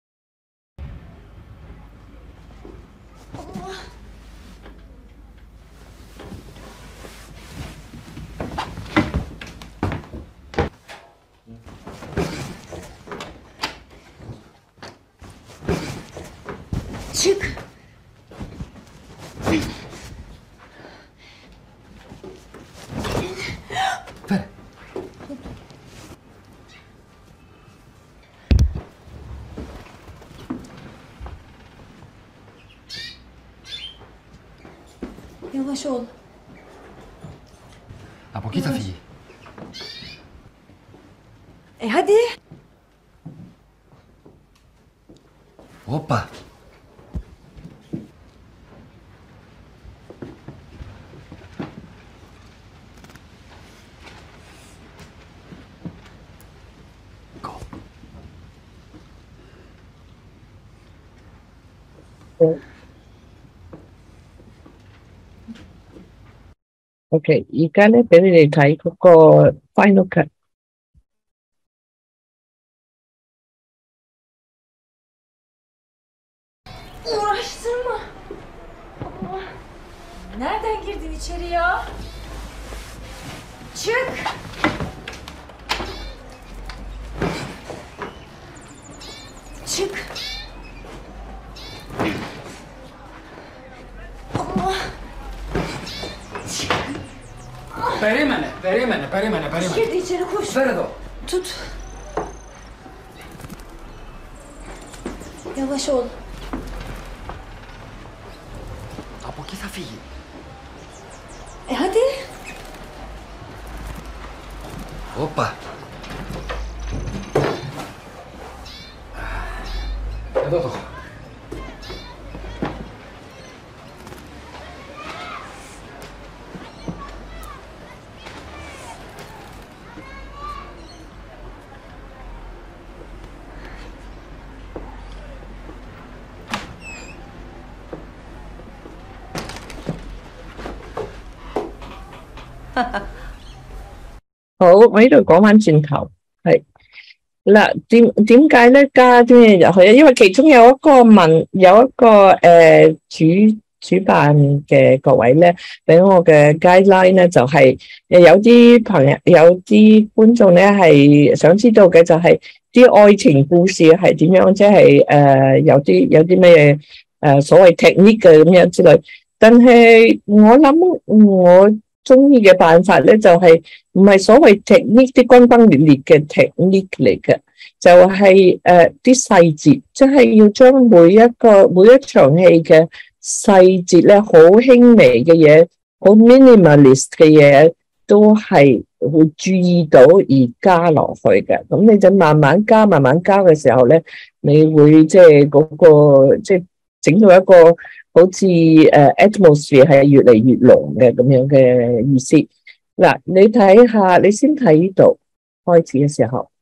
Speaker 6: Çık.
Speaker 3: Ver.
Speaker 6: Yavaş ol.
Speaker 3: A poquito, figli.
Speaker 6: Hadi.
Speaker 3: Hoppa.
Speaker 2: OK， 而家咧俾你哋睇嗰個 final cut。
Speaker 6: Uğraştırma. Allah. Nereden girdin içeri ya? Çık. Çık. Allah.
Speaker 3: Perimene.
Speaker 6: Girdi içeri koş.
Speaker 3: Veredo.
Speaker 6: Tut. Yavaş ol.
Speaker 3: A poquito, figli.
Speaker 6: Hadi.
Speaker 3: Hoppa. Vedo.
Speaker 2: 好，我呢度講翻轉頭，係嗱，點解咧加啲嘢入去啊？因為其中有一個主主辦嘅各位咧，俾我嘅 guideline 咧，就係有啲朋友、有啲觀眾咧係想知道嘅就係啲愛情故事係點樣，即係有啲咩所謂 technique 嘅咁樣之類。但係我諗我中意嘅辦法咧，就係唔係所謂 technique 啲轟轟烈烈嘅 technique 嚟嘅，就係啲細節，即係要將每一場戲嘅細節咧，好輕微嘅嘢，好 minimalist 嘅嘢，都係會注意到而加落去嘅。咁你就慢慢加嘅時候咧，你會即係嗰個即係整到一個好似atmosphere 係越嚟越濃嘅咁樣嘅意思。嗱，你睇下，你先睇呢度開始嘅時候，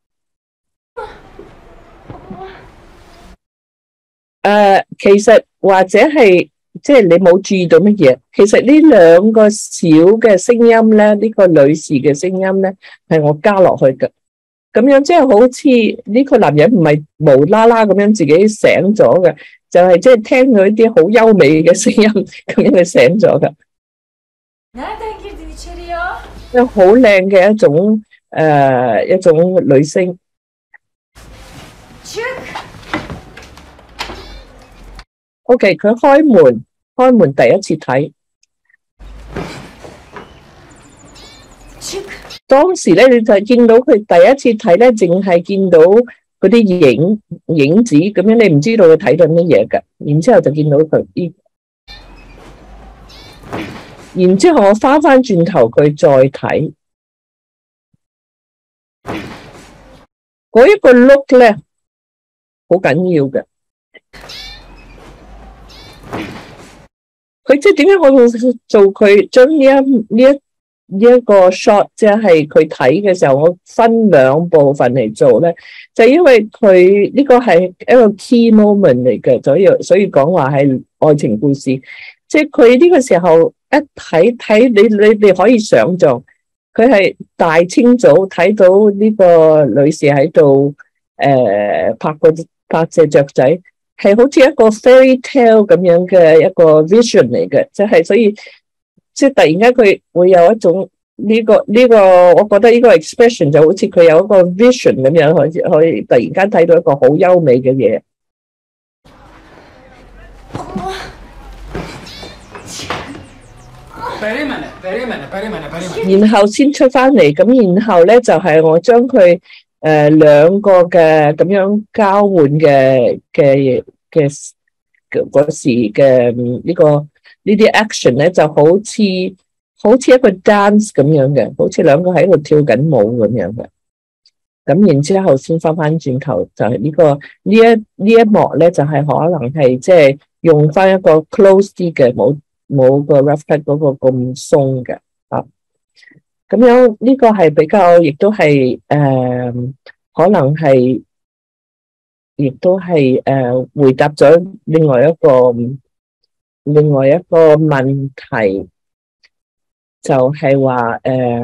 Speaker 2: 其實或者係即係你冇注意到乜嘢，其實呢兩個小嘅聲音咧，呢個女士嘅聲音咧係我加落去嘅，咁樣即係好似呢個男人唔係無啦啦咁樣自己醒咗嘅，就係即係聽到一啲好優美嘅聲音咁樣佢醒咗嘅。
Speaker 4: Nereden girdin içeri ya?
Speaker 2: 好靚嘅一種女聲。OK， 佢開門第一次睇，當時咧你就見到佢第一次睇咧，淨係見到嗰啲影子咁樣，你唔知道佢睇到乜嘢㗎。然之後就見到佢然之後我翻轉頭佢再睇嗰一個 look 咧，好緊要嘅。佢即係點解我會做佢將呢一個 shot， 即係佢睇嘅時候，我分兩部分嚟做咧，就因為佢呢個係一個 key moment 嚟嘅，所以講話係愛情故事。即係佢呢個時候一睇你哋可以想象，佢係大清早睇到呢個女士喺度拍隻雀仔。係好似一個 fairy tale 咁樣嘅一個 vision 嚟嘅，即係所以即係突然間佢會有一種呢個，我覺得呢個 expression 就好似佢有一個 vision 咁樣，可以突然間睇到一個好優美嘅嘢。然後先出翻嚟，咁然後咧就係我將佢兩個嘅咁樣交換嘅嗰時嘅呢啲 action 咧，就好似一個 dance 咁樣嘅，好似兩個喺度跳緊舞咁樣嘅。咁然之後先翻轉頭，就係呢一幕咧，就係可能係即係用翻一個 close 啲嘅，冇個 rough cut 嗰個咁鬆嘅啊。咁樣呢個係比較，亦都係可能係，亦都係回答咗另外一個問題，就係話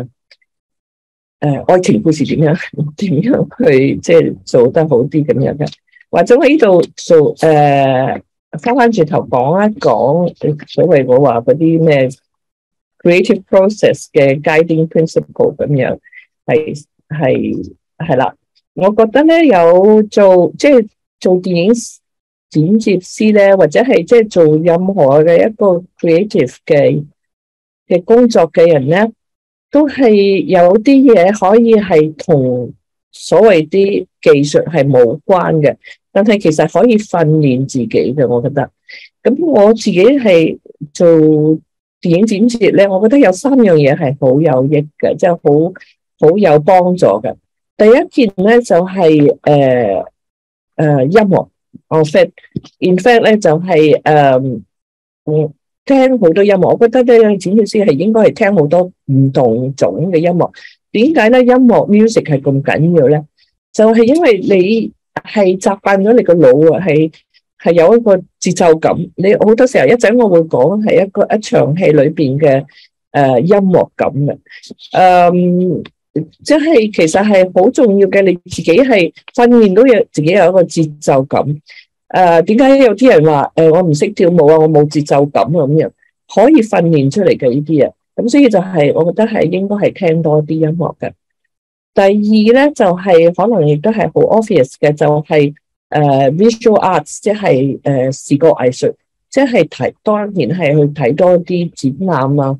Speaker 2: 愛情故事點樣去即係做得好啲咁樣嘅，或者喺呢度做翻轉頭講一講所謂我話嗰啲咩 creative process 嘅 guiding principle 咁樣，係啦。我覺得咧有做電影剪接師咧，或者係即係做任何嘅一個 creative 嘅工作嘅人咧，都係有啲嘢可以係同所謂啲技術係冇關嘅，但係其實可以訓練自己嘅。我覺得咁我自己係做電影剪接咧，我覺得有3樣嘢係好有益嘅，即係好有幫助嘅。第一件咧就係音樂。in fact 咧就係聽好多音樂。我覺得咧剪接師係應該係聽好多唔同種嘅音樂。點解咧音樂 music 係咁緊要咧？就係因為你係習慣咗你個腦啊，係有一個節奏感。你好多時候一陣我會講係一場戲裏邊嘅音樂感嘅。即係其實係好重要嘅，你自己係訓練到自己有一個節奏感。 點解有啲人話我唔識跳舞啊，我冇節奏感啊咁樣，可以訓練出嚟嘅呢啲嘢。咁所以就係我覺得係應該係聽多啲音樂嘅。第二咧就係可能亦都係好 obvious 嘅，就係visual arts， 即係視覺藝術，即係當然係去睇多啲展覽啊，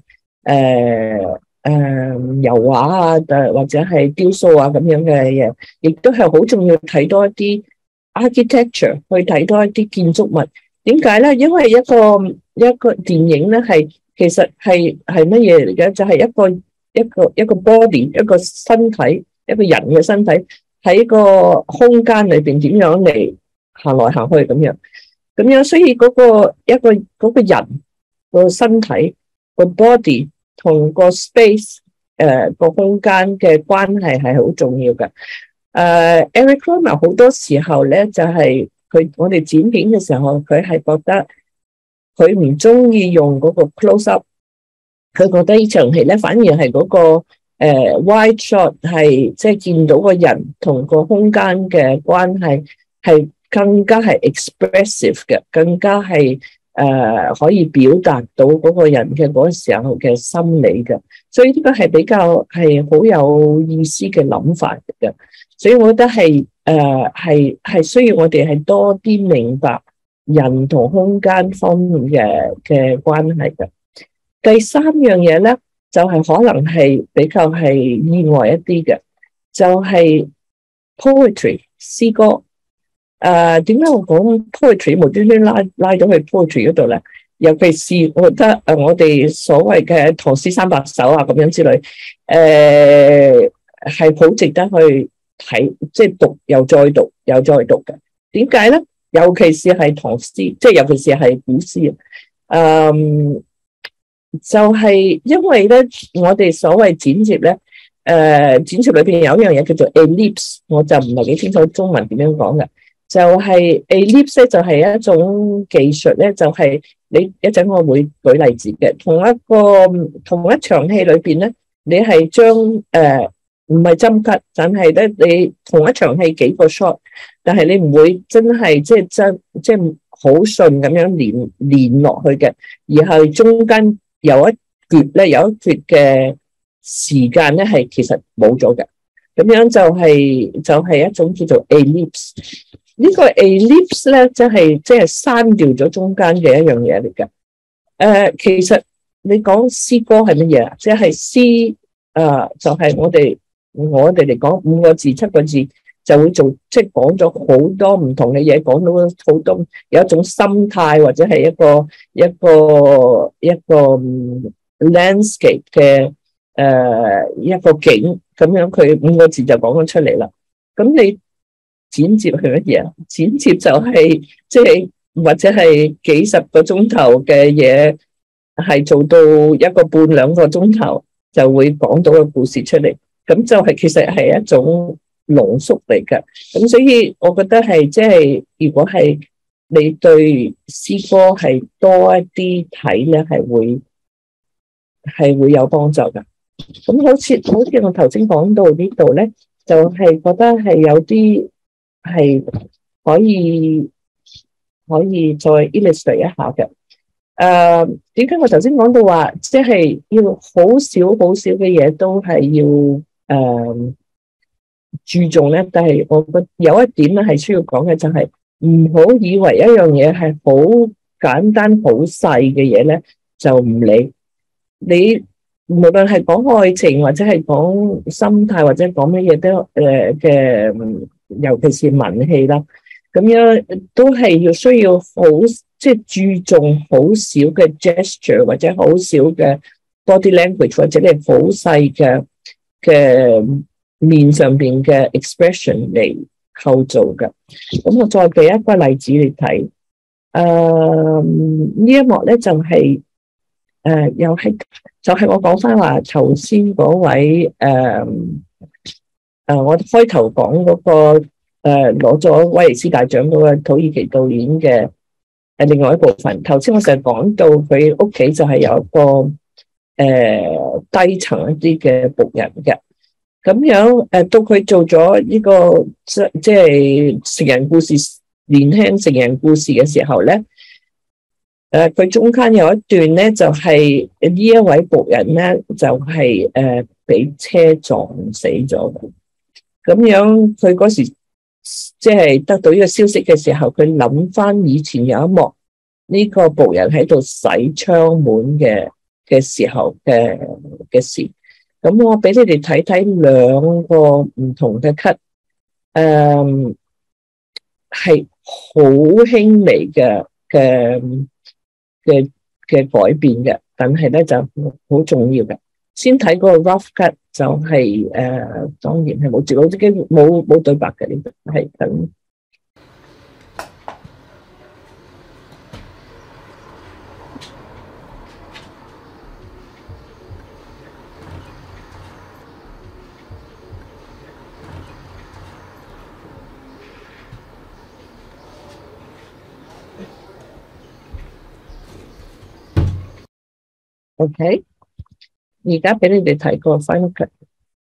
Speaker 2: 油畫啊，或者係雕塑啊咁樣嘅嘢，亦都係好重要睇多一啲 architecture， 去睇多一啲建築物。點解咧？因為一個電影咧係其實係乜嘢嚟嘅？就係一個 body， 一個身體，一個人嘅身體喺個空間裏邊點樣嚟行來行去咁樣，所以嗰個人個身體個 body 同個 space 個空間嘅關係係好重要嘅。Eric Rohmer 好多時候咧就係我哋剪片嘅時候，佢係覺得佢唔中意用嗰個 close up。佢覺得呢場戲咧，反而係嗰個wide shot 係即係見到個人同個空間嘅關係係更加係 expressive 嘅，更加係可以表達到嗰個人嘅嗰時候嘅心理嘅。所以呢個係比較係好有意思嘅諗法嘅。所以我覺得係需要我哋係多啲明白人同空間方面嘅關係嘅。第三樣嘢咧，就係可能係比較係意外一啲嘅，就係 poetry 詩歌。點解我講 poetry 無端端拉到去 poetry 嗰度咧？尤其是我覺得我哋所謂嘅唐詩三百首啊咁樣之類，係好值得去睇，即係讀又再讀又再讀嘅。點解咧？尤其是係唐詩，即係尤其是係古詩。就係因為咧，我哋所謂剪接咧，剪接裏邊有一樣嘢叫做 ellipse， 我就唔係幾清楚中文點樣講嘅。就係 ellipse 咧，就係一種技術咧，就係你一陣我會舉例子嘅。同一場戲裏邊咧，你係將唔係針吉，但係咧你同一場戲幾個 shot， 但係你唔會真係即係好順咁樣連落去嘅，而係中間有一橛嘅時間咧係其實冇咗嘅，咁樣就係一種叫做 ellipse。呢個 ellipse 咧，即係刪掉咗中間嘅一樣嘢嚟嘅。其實你講詩歌係乜嘢啊？即係詩就係我哋嚟講5個字7個字就會做，即係講咗好多唔同嘅嘢，講到好多有一種心態或者係一個 landscape 嘅一個景咁樣，佢5個字就講咗出嚟啦。咁你剪接係乜嘢？剪接就係即係或者係幾十個鐘頭嘅嘢，係做到1個半2個鐘頭就會講到個故事出嚟。咁就係其實係一種濃縮嚟嘅。咁所以我覺得係即係如果係你對詩歌係多一啲睇咧，係會有幫助噶。咁好似我頭先講到呢度咧，就係覺得係有啲係可以再 illustrate 一下嘅。點解我頭先講到話，即係要好少嘅嘢都係要注重咧？但係我覺得有一點咧係需要講嘅，就係唔好以為一樣嘢係好簡單好細嘅嘢咧就唔理。你無論係講愛情或者係講心態或者講乜嘢都嘅，尤其是文戲啦，咁樣都係要需要好即係注重好少嘅 gesture 或者好少嘅 body language 或者你好細嘅面上邊嘅 expression 嚟構造嘅。咁我再俾一個例子你睇，呢一幕咧就係又係就係我講翻話頭先嗰位我開頭講嗰個攞咗威尼斯大獎嗰個土耳其導演嘅另外一部分。頭先我成日講到佢屋企就係有一個低層一啲嘅僕人嘅，咁樣到佢做咗呢個即係成人故事年輕成人故事嘅時候咧，佢中間有一段咧，就係呢一位僕人咧，就係俾車撞死咗嘅。咁樣佢嗰時即係得到呢個消息嘅時候，佢諗翻以前有一幕呢個僕人喺度洗窗門嘅時候嘅事。咁我俾你哋睇睇兩個唔同嘅 cut， 係好輕微嘅改變嘅，但係咧就好重要嘅。先睇嗰個 rough cut 就係當然係冇字幕，幾乎冇對白嘅，呢個係咁。OK， 而家俾你哋睇個 final cut。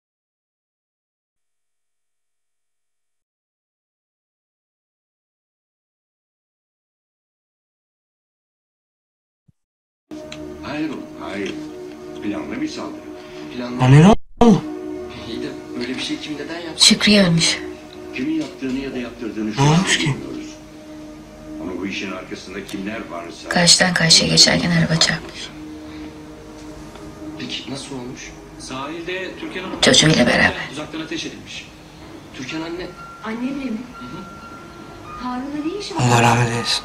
Speaker 8: Hayır, hayır. Planla bir saldırı.
Speaker 7: Ne oldu?
Speaker 3: İyi de böyle bir şey kim neden yapsın?
Speaker 6: Şükriye ölmüş.
Speaker 8: Kimin yaptığını ya da yaptırdığını şu
Speaker 7: Ne
Speaker 8: an
Speaker 7: olmuş ki?
Speaker 8: bilmiyoruz. Ama bu işin arkasında kimler varsa...
Speaker 6: Karşıdan karşıya geçerken araba çarpmış.
Speaker 3: Peki nasıl olmuş?
Speaker 9: Sahilde Türkan Hanım
Speaker 6: Çocuğuyla beraber.
Speaker 9: uzaktan ateş edilmiş.
Speaker 3: Türkan anne.
Speaker 10: Annemle mi? Harun'la ne iş var?
Speaker 7: Allah rahmet eylesin.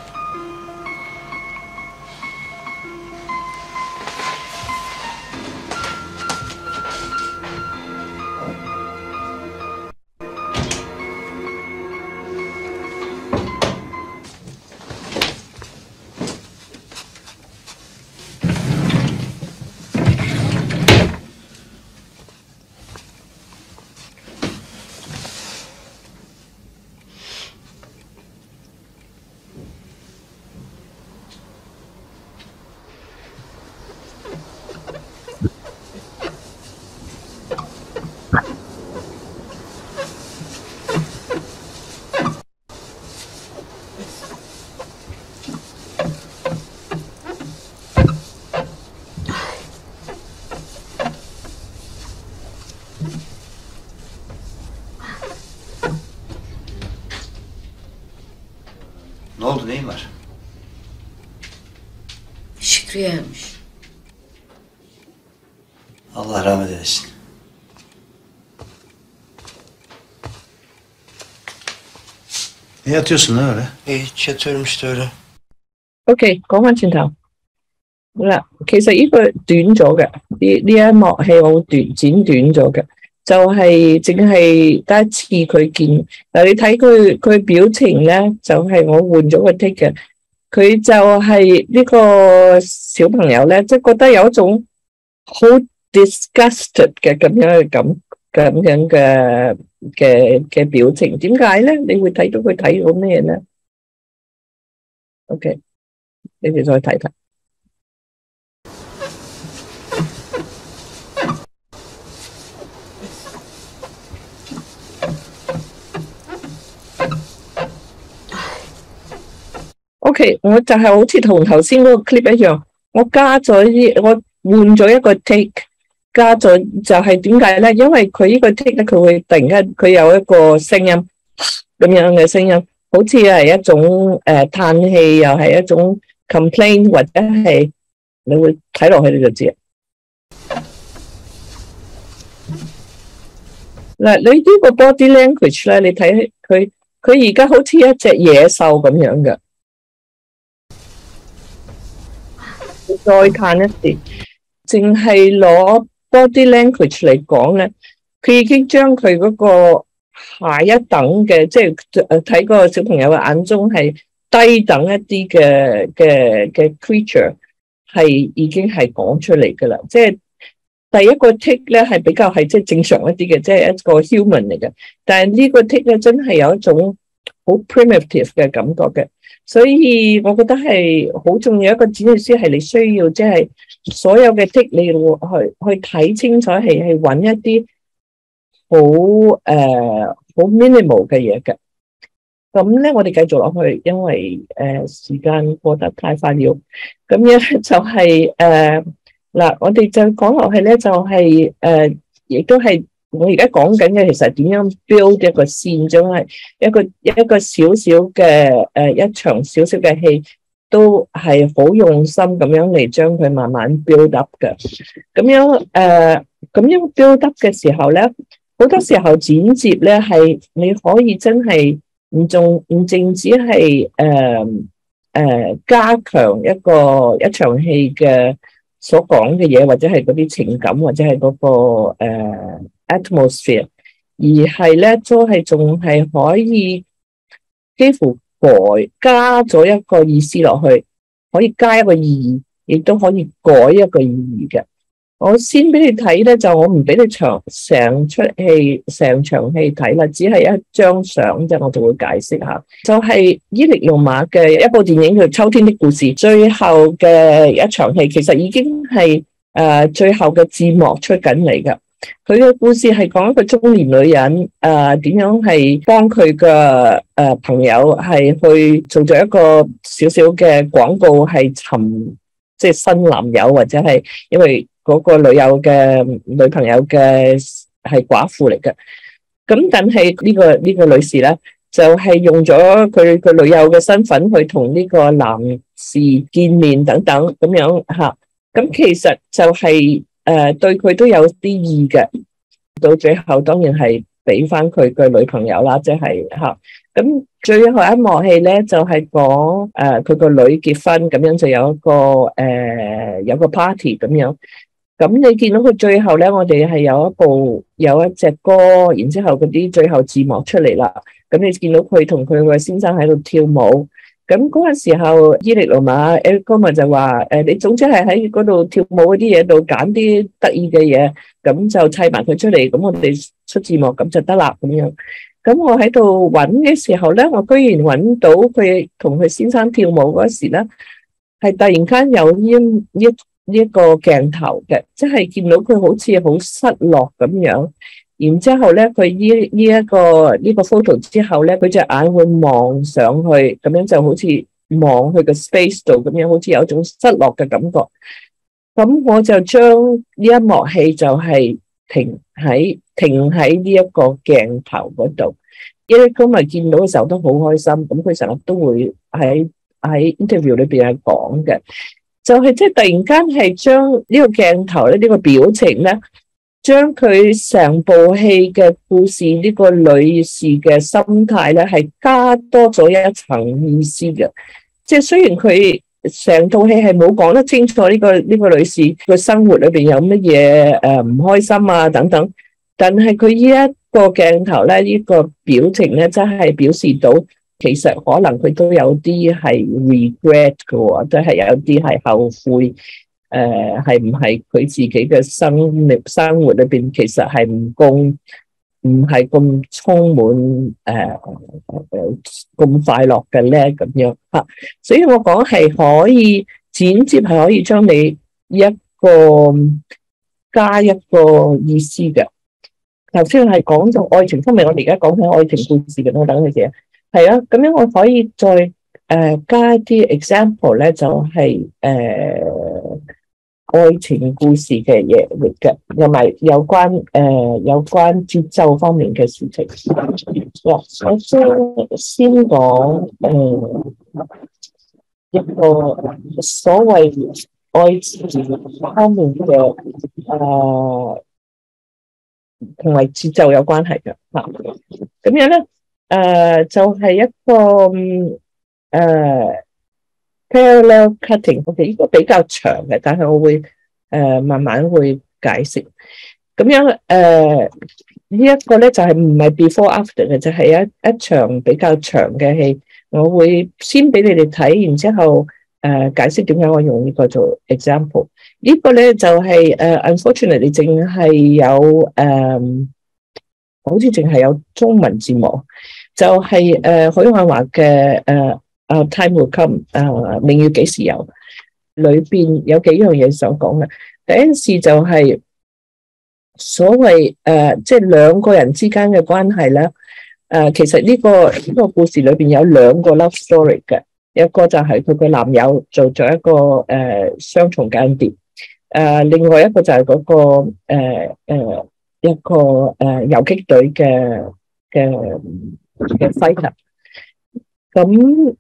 Speaker 3: Ne oldu, neyin var?
Speaker 6: Şükriye ölmüş.
Speaker 3: Allah rahmet eylesin.
Speaker 8: Ne yatıyorsun lan öyle?
Speaker 3: Hiç yatıyorum işte öyle.
Speaker 2: OK， 講翻轉頭嗱，其實呢個短咗嘅，呢一幕係我剪短咗嘅，就係淨係得一次佢見嗱，你睇佢表情咧，就係我換咗個 take 嘅，佢就係呢個小朋友咧，即係覺得有一種好 disgusted 嘅咁樣嘅表情，點解咧？你會睇到佢睇到咩咧 ？OK。你哋再睇睇。OK， 我就係好似同頭先嗰個 clip 一樣，我換咗一個 take， 加咗就係點解咧？因為佢呢個 take 咧，佢會突然間佢有一個聲音咁樣嘅聲音，好似係一種嘆氣，又係一種complain 或者係你會睇落去你就知嗱，你呢個 body language 咧，你睇佢而家好似一隻野獸咁樣嘅。再嘆一次，淨係攞 body language 嚟講咧，佢已經將佢嗰個下一等嘅，即係睇個小朋友嘅眼中係低等一啲嘅 creature 係已經係講出嚟噶啦，即係第一個 take 咧係比較係即係正常一啲嘅，即係一個 human 嚟嘅，但係呢個 take 咧真係有一種好 primitive 嘅感覺嘅，所以我覺得係好重要一個剪接師係你需要即係所有嘅 take 你去睇清楚係揾一啲好minimal 嘅嘢嘅。 咁咧，我哋繼續落去，因為時間過得太快了。咁樣就係嗱，我哋就講落去咧，就係亦都係我而家講緊嘅，其實點樣 build 一個線，就係一個小小嘅一場小小嘅戲，都係好用心咁樣嚟將佢慢慢 build up 嘅。咁樣 build up 嘅時候咧，好多時候剪接咧係你可以真係唔淨止係加強一場戲嘅所講嘅嘢，或者係嗰啲情感，或者係嗰個atmosphere， 而係咧都係仲係可以幾乎加咗一個意思落去，可以加一個意義，亦都可以改一個意義嘅。我先俾你睇咧，就我唔俾你成場戲睇啦，只係一張相啫，我就會解釋下。就係伊力路馬嘅一部電影叫《秋天的故事》，最後嘅一場戲其實已經係最後嘅字幕出緊嚟噶。佢嘅故事係講一個中年女人點樣係幫佢嘅朋友係去做咗一個少少嘅廣告，係尋即係新男友，或者係因為嗰個女朋友嘅係寡婦嚟嘅。咁但係呢個女士咧，就係用咗佢個女友嘅身份去同呢個男士見面等等咁樣吓。咁其實就係對佢都有啲意嘅。到最後當然係俾翻佢嘅女朋友啦，即係吓。咁最後一幕戲咧，就係講佢個女結婚，咁樣就有一個 party 咁樣。咁你見到佢最後咧，我哋係有一隻歌，然之後嗰啲最後字幕出嚟啦。咁你見到佢同佢個先生喺度跳舞。咁嗰陣時候，伊力路馬 Eric Gomer 就話你總之係喺嗰度跳舞嗰啲嘢度揀啲得意嘅嘢，咁就砌埋佢出嚟，咁我哋出字幕咁就得啦咁樣。咁我喺度揾嘅時候咧，我居然揾到佢同佢先生跳舞嗰時咧，係突然間有呢一個鏡頭嘅，即係見到佢好似好失落咁樣。然之後咧，佢呢個 photo 之後咧，佢隻眼會望上去，咁樣就好似望去個 space 度咁樣，好似有一種失落嘅感覺。咁我就將呢一幕戲就係停喺呢一個鏡頭嗰度。因為今日見到嘅時候都好開心，咁佢成日都會喺 interview 裏邊係講嘅，就係即係突然間係將呢個鏡頭咧，呢個表情咧，將佢成部戲嘅故事呢個女士嘅心態咧，係加多咗一層意思嘅。即係雖然佢成套戲係冇講得清楚呢個女士個生活裏邊有乜嘢唔開心啊等等，但係佢呢一個鏡頭咧，呢個表情咧，真係表示到其實可能佢都有啲係 regret 嘅，都係有啲係後悔。係唔係佢自己嘅生活裏邊，其實係唔係咁充滿咁快樂嘅咧？咁樣吓，所以我講係可以剪接，係可以將你加一個意思嘅。頭先係講咗愛情方面，我哋而家講緊愛情故事嘅等等嘅嘢，係啊，咁樣我可以再加一啲 example 咧，就係愛情故事嘅嘢嚟嘅，同埋有關節奏方面嘅事情。我先講一個所謂愛情方面嘅同埋節奏有關係嘅嚇。咁樣咧就係一個parallel cutting， OK， 呢個比較長嘅，但係我會慢慢會解釋。咁樣呢一個咧就係唔係 before after 嘅，就係一場比較長嘅戲。我會先俾你哋睇，然之後解釋點解我用呢個做 example。呢個咧就係unfortunately 淨係有好似淨係有中文字幕，就係許鞍華嘅Time Will Come， 明月幾時有，裏邊有幾樣嘢想講嘅。第一件事就係所謂即係兩個人之間嘅關係咧， 其實呢個故事裏邊有兩個 love story 嘅，一個就係佢個男友做咗一個雙重間諜，另外一個就係嗰個一個遊擊隊嘅 fighter。咁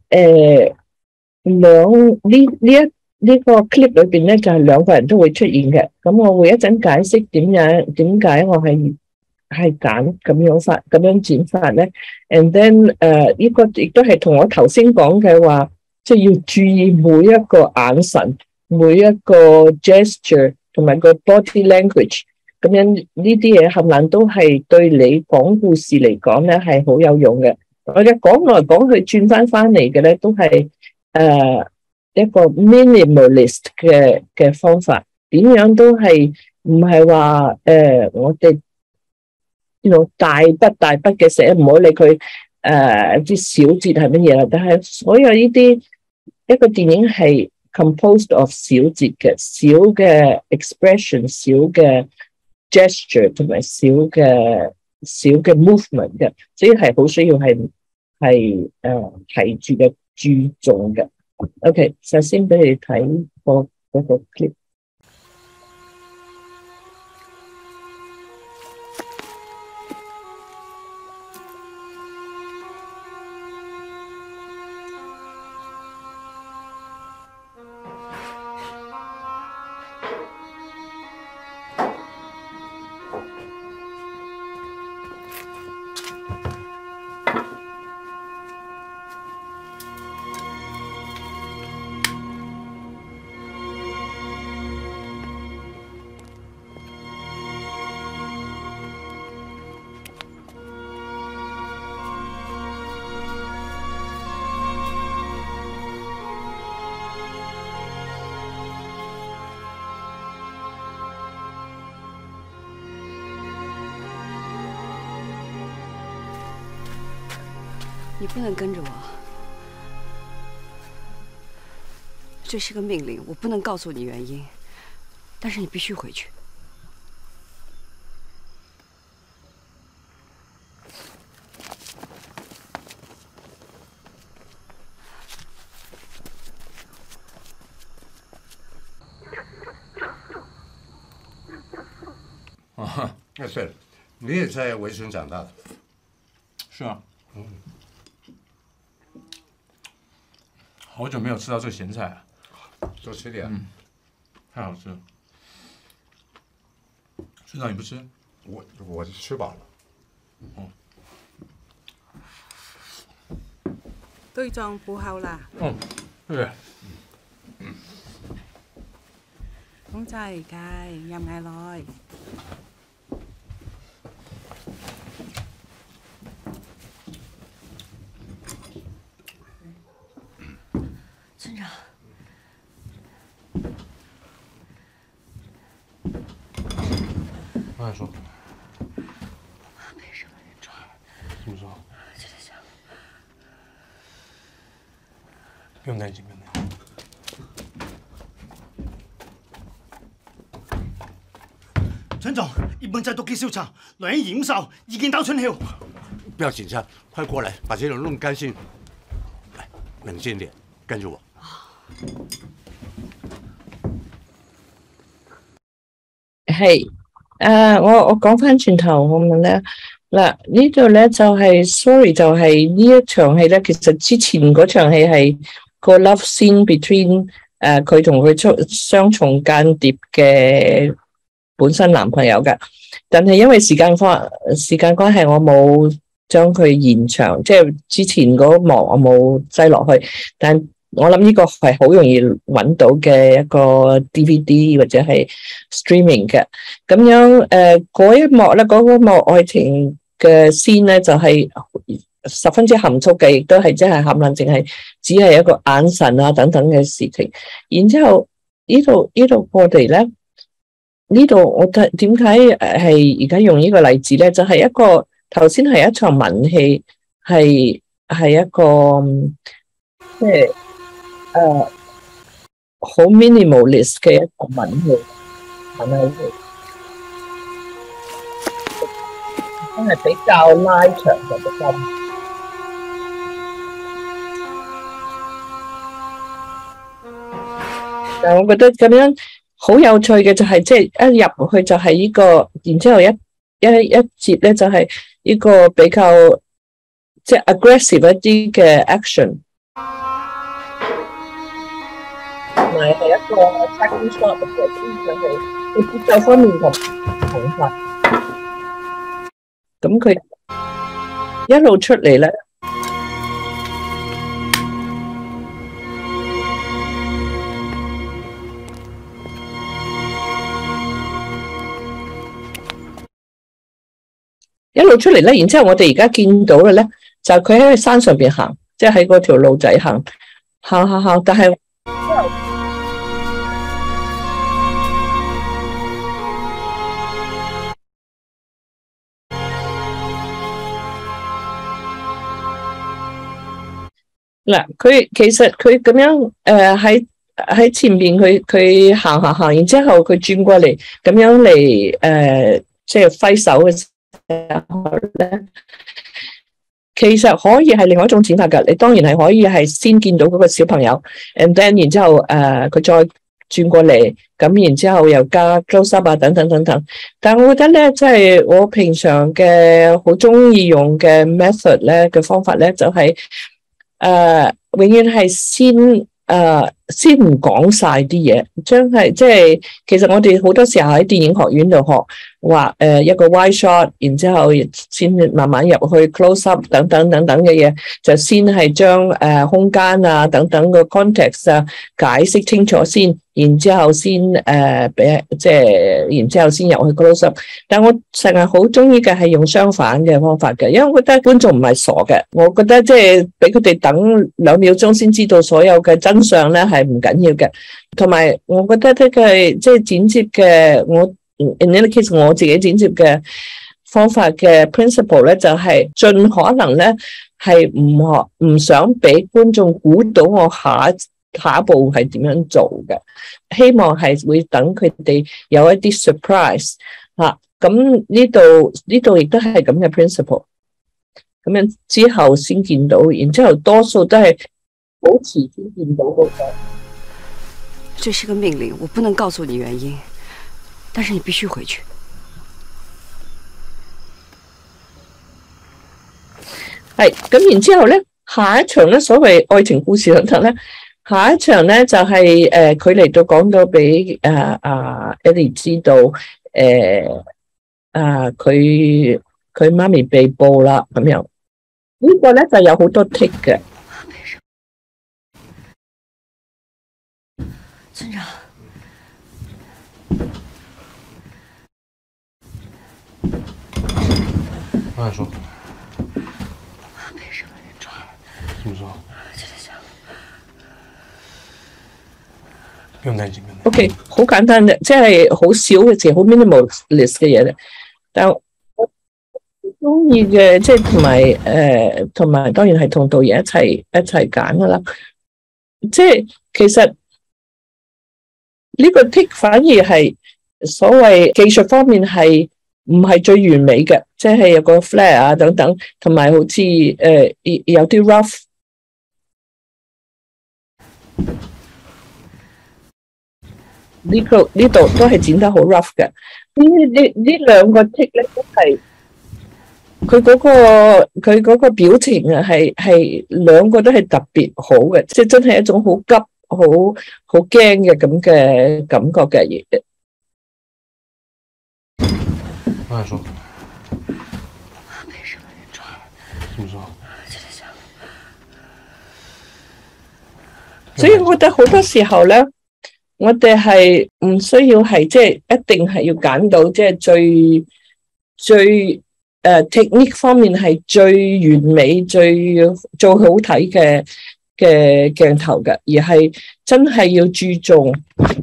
Speaker 2: 呢個 clip 裏邊咧就係兩個人都會出現嘅。咁我會一陣解釋點解我係揀咁樣剪法咧。And then 呢個亦都係同我頭先講嘅話，即係要注意每一個眼神、每一個 gesture 同埋個 body language。咁樣呢啲嘢冚唪唥都係對你講故事嚟講咧係好有用嘅。我嘅講來講去轉翻嚟嘅咧都係一個 minimalist 嘅方法，點樣都係唔係話我哋大筆嘅寫，唔好理佢啲小節係乜嘢啦。但係所有呢啲一個電影係 composed of 小節嘅，小嘅 expression、小嘅 gesture 同埋小嘅 movement 嘅，所以係好需要係提住嘅注重嘅。OK， 首先俾你睇嗰個 clip。
Speaker 11: 你不能跟着我，这是个命令，我不能告诉你原因，但是你必须回去。
Speaker 12: 啊，那对了，你也在维村长大的？
Speaker 13: 是啊。好久没有吃到这咸菜了，
Speaker 12: 多吃点。
Speaker 13: 太好吃了。村长你不吃？
Speaker 12: 我吃饱了。
Speaker 14: 堆葬補後啦。
Speaker 13: 對。
Speaker 14: 公仔雞入嗌來。
Speaker 11: 村长，
Speaker 13: 慢点说。
Speaker 11: 被什么人抓了？
Speaker 13: 怎么说？
Speaker 11: 就在下面。
Speaker 13: 不用担心，不用担心。
Speaker 15: 村长，日本製毒嘅調查，兩人染哨已經到村口。
Speaker 12: 不要緊張，快過來，把這種弄乾淨。來，冷靜點，跟住我。
Speaker 2: 係，我講翻轉頭，我問咧，嗱呢度咧就係 sorry， 就係呢一場戲咧，其實之前嗰場戲係個 love scene between 佢同佢雙重間諜嘅本身男朋友嘅，但係因為時間關係，我冇將佢延長，即係之前嗰幕我冇擠落去，但我諗呢個係好容易揾到嘅一個 DVD 或者係 streaming 嘅，咁樣嗰一幕咧，嗰幕愛情嘅 scene 咧就係十分之含蓄嘅，亦都係即係冚唪唥淨係只係一個眼神啊等等嘅事情。然之後呢度我哋咧，呢度我點解係而家用呢個例子咧？就係一個頭先係一場吻戲，係一個即係好 minimalist 嘅一個吻戲，係咪？ 真係比較拉長嘅個針。但我覺得咁樣好有趣嘅就係，即係一入去就係呢個，然之後一節咧就係呢個比較即係 aggressive 一啲嘅 action， 同埋係一個 second shot 嘅，就係佢節奏方面同法。咁佢一路出嚟咧。一路出嚟咧，然之後我哋而家見到嘅咧，就佢喺山上邊行，即係喺嗰條路仔行，但係嗱，佢其實佢咁樣喺前邊佢行，然之後佢轉過嚟咁樣嚟即係揮手嘅時候咧，其實可以係另外一種剪法㗎。你當然係可以係先見到嗰個小朋友 ，and then 然之後佢再轉過嚟，咁然之後又加 close up 啊等等。但係我覺得咧，即係我平常嘅好中意用嘅 method 咧嘅方法咧，就係永遠係先唔講晒啲嘢，將係即係其實我哋好多時候喺電影學院度學話一個 wide shot， 然之後先慢慢入去 close up 等等嘅嘢，就先係將空間啊等等個 context 啊解釋清楚先，然之後先即係然之後先入去 close up。但我成日好中意嘅係用相反嘅方法嘅，因為我覺得觀眾唔係傻嘅，我覺得即係俾佢哋等2秒鐘先知道所有嘅真相咧係唔緊要嘅。同埋我覺得呢個係即係剪接嘅，我 in any case 我自己剪接嘅方法嘅 principle 咧，就係盡可能咧係唔想俾觀眾估到我下一步係點樣做嘅，希望係會等佢哋有一啲 surprise 嚇。咁呢度亦都係咁嘅 principle， 咁樣之後先見到，然之後多數都係保持先見到嗰個。
Speaker 11: 这是个命令，我不能告诉你原因，但是你必须回去。
Speaker 2: 係咁，然之後咧，下一場咧，所謂愛情故事等等咧，下一場咧就係佢嚟到講到俾Eddie 知道，佢媽咪被捕啦咁樣。呢個咧就有好多 take 嘅。
Speaker 11: 村長，
Speaker 13: 慢點說。
Speaker 11: 沒什麼人抓。
Speaker 13: 怎麼說？不用擔心。
Speaker 2: OK， 好簡單嘅，即係好少嘅字，好 minimalist 嘅嘢咧。但我中意嘅，即係同埋當然係同導演一齊揀噶啦。即係其實。呢個 take 反而係所謂技術方面係唔係最完美嘅，即係有個 flare 啊等等，同埋好似有啲 rough。呢度都係剪得好 rough 嘅。呢兩個 take 咧都係佢嗰個表情啊，係兩個都係特別好嘅，即係真係一種好急。好驚嘅咁嘅感覺嘅嘢。
Speaker 13: 慢點說。沒什麼人抓。怎麼說？
Speaker 2: 所以我覺得好多時候咧，我哋係唔需要係即係一定係要揀到即係最technique 方面係最完美、最好睇嘅鏡頭嘅，而係真係要注重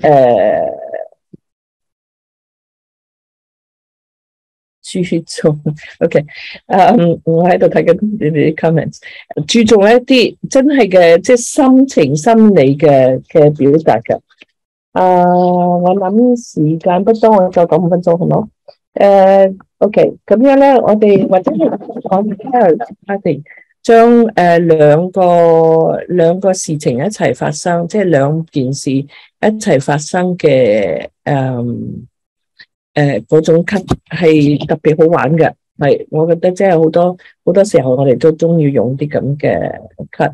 Speaker 2: OK， 我喺度睇緊你哋啲 comments， 注重一啲真係嘅即係心情心理嘅表達嘅。我諗時間不多，我再講5分鐘好唔好？ OK， 咁樣咧，我哋或者講 parallel 將兩個事情一齊發生，即係兩件事一齊發生嘅嗰種 cut 係特別好玩嘅，係我覺得即係好多時候我哋都中意用啲咁嘅 cut。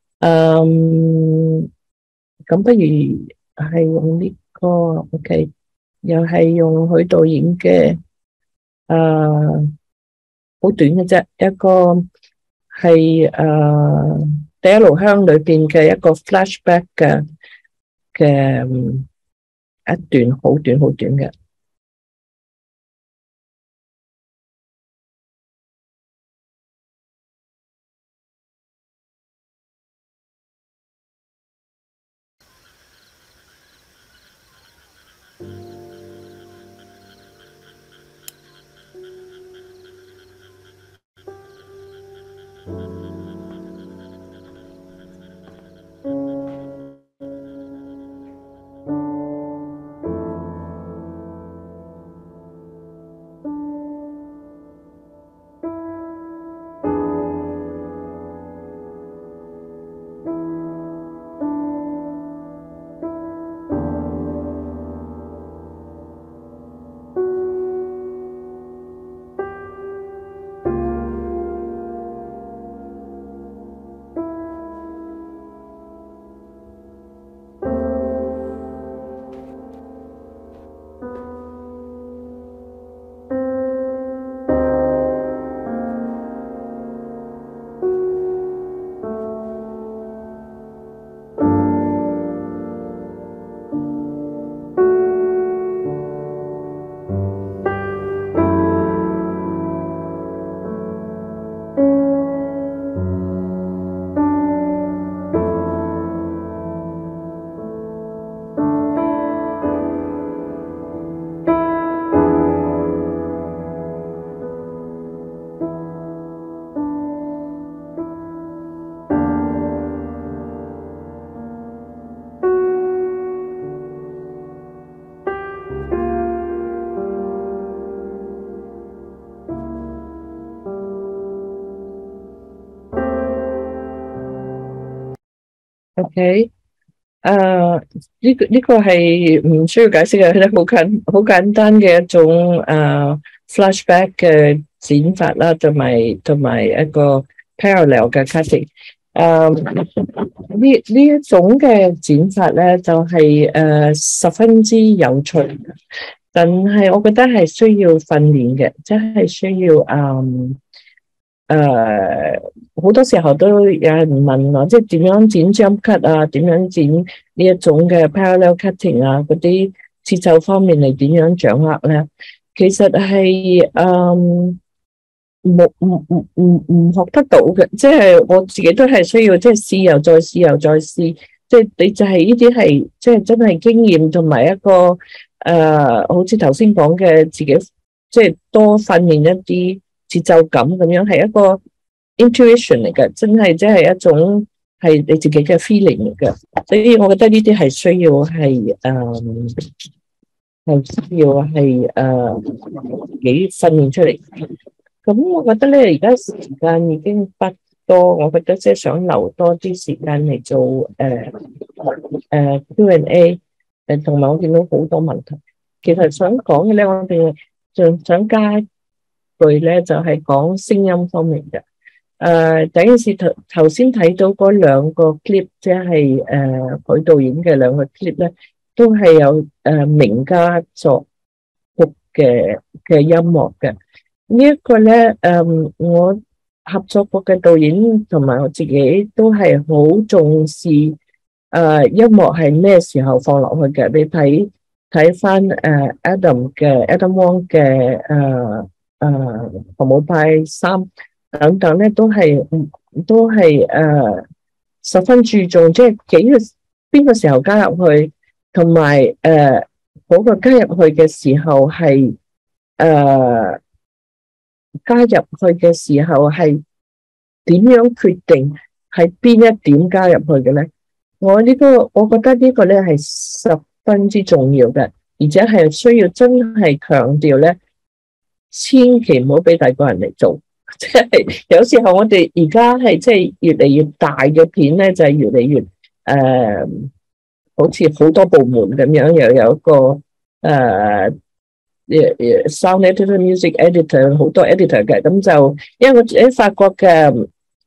Speaker 2: 咁不如係用呢個 OK， 又係用許導演嘅好短嘅啫，一個係第一爐香裏邊嘅一個 flashback 嘅一段好短嘅。OK， 呢個係唔需要解釋嘅，好簡單嘅一種flashback 嘅剪法啦，同埋一個 parallel 嘅 cutting。呢一種嘅剪法咧，就係十分之有趣，但係我覺得係需要訓練嘅，即係需要好多時候都有人問我，即係點樣剪 jump cut 啊，點樣剪呢一種嘅 parallel cutting 啊，嗰啲節奏方面嚟點樣掌握咧？其實係唔學得到嘅，即係我自己都係需要即係試又再試又再試，即係你就係呢啲係即係真係經驗同埋一個好似頭先講嘅自己即係多訓練一啲節奏感咁樣，係一個 intuition 嚟嘅，真係即係一種係你自己嘅 feeling 嚟嘅，所以我覺得呢啲係需要係幾訓練出嚟。咁我覺得咧，而家時間已經不多，我覺得即係想留多啲時間嚟做Q&A， 同埋我見到好多問題。其實想講嘅咧，我哋仲想加句咧，就係講聲音方面嘅。第一件事頭先睇到嗰兩個 clip， 即係許導演嘅兩個 clip 咧，都係有名家作曲嘅音樂嘅。呢一個咧，我合作過嘅導演同埋我自己都係好重視音樂係咩時候放落去嘅。你睇翻Adam Wong 嘅航母派3等等咧，都係十分注重，即係邊個時候加入去，同埋嗰個加入去嘅時候係加入去嘅時候係點樣決定係邊一點加入去嘅咧？我覺得呢個咧係十分之重要嘅，而且係需要真係強調咧千祈唔好俾第二個人嚟做。即係有時候我哋而家係即係越嚟越大嘅片咧，就係越嚟越好似好多部門咁樣，又有一個sound editor、music editor 好多 editor 嘅。咁就因為我喺法國嘅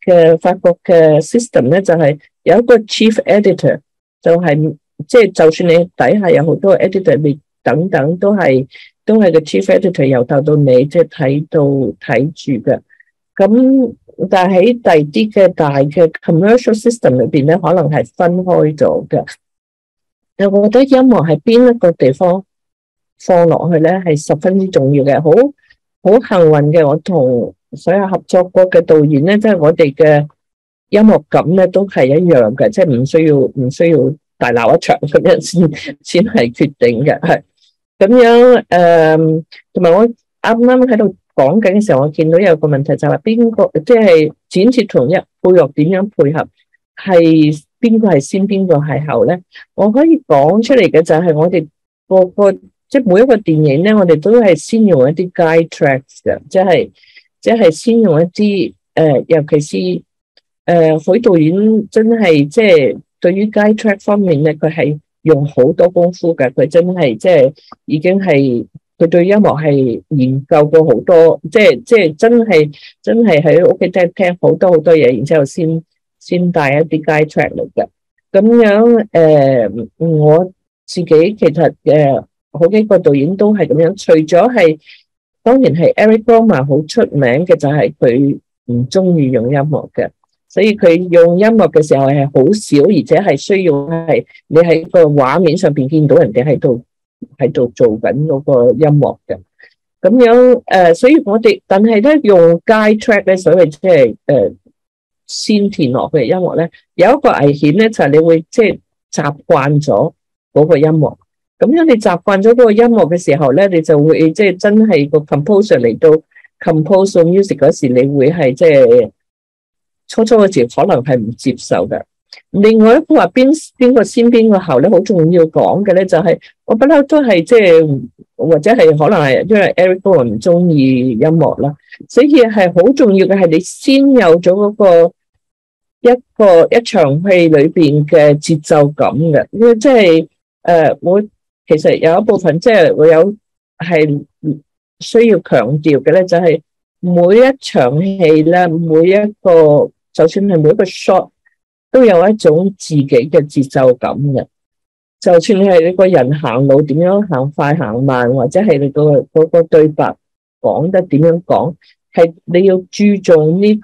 Speaker 2: system 咧，就係有一個 chief editor， 就係即係就算你底下有好多 editor 你等等，都係個 chief editor 由頭到尾即係睇住嘅。咁但係喺第二啲嘅大嘅 commercial system 裏邊咧，可能係分開咗嘅。我覺得音樂係邊一個地方放落去咧，係十分之重要嘅。好幸運嘅，我同所有合作過嘅導演咧，即係我哋嘅音樂感咧都係一樣嘅，即係唔需要大鬧一場咁樣先係決定嘅，係咁樣。同埋我啱啱喺度講緊嘅時候，我見到有個問題就係邊個即係剪接同配樂點樣配合，係邊個係先邊個係後咧？我可以講出嚟嘅就係我哋個即係每一個電影咧，我哋都係先用一啲 guide tracks 嘅，即係先用一啲尤其是許導演真係即係對於 guide track 方面咧，佢係用好多功夫嘅，佢真係即係已經係。佢對音樂係研究過好多，即係真係喺屋企聽好多嘢，然之後先帶一啲 guide track 嚟嘅。咁樣我自己其實好幾個導演都係咁樣，除咗係當然係 Eric Rohmer 好出名嘅，就係佢唔中意用音樂嘅，所以佢用音樂嘅時候係好少，而且係需要係你喺個畫面上邊見到人哋喺度做緊嗰個音樂嘅。咁樣所以我哋但係咧用 guide track 咧，所謂即係先填落去嘅音樂咧，有一個危險咧，就係你會即係習慣咗嗰個音樂。咁樣你習慣咗嗰個音樂嘅時候咧，你就會即係真係個 composer 嚟到 compose music 嗰時，你會係即係初嘅時可能係唔接受嘅。另外一個話邊個先邊個後咧，好重要講嘅咧，就係我不嬲都係即係或者係可能係因為 Eric Rohmer 唔中意音樂啦，所以係好重要嘅係你先有咗嗰個一場戲裏邊嘅節奏感嘅，因為即係我其實有一部分即係我有係需要強調嘅咧，就係每一場戲咧，每一個就算係每一個 shot。都有一種自己嘅節奏感嘅，就算你係你個人行路點樣行快行慢，或者係你嗰個對白講得點樣講，係你要注重呢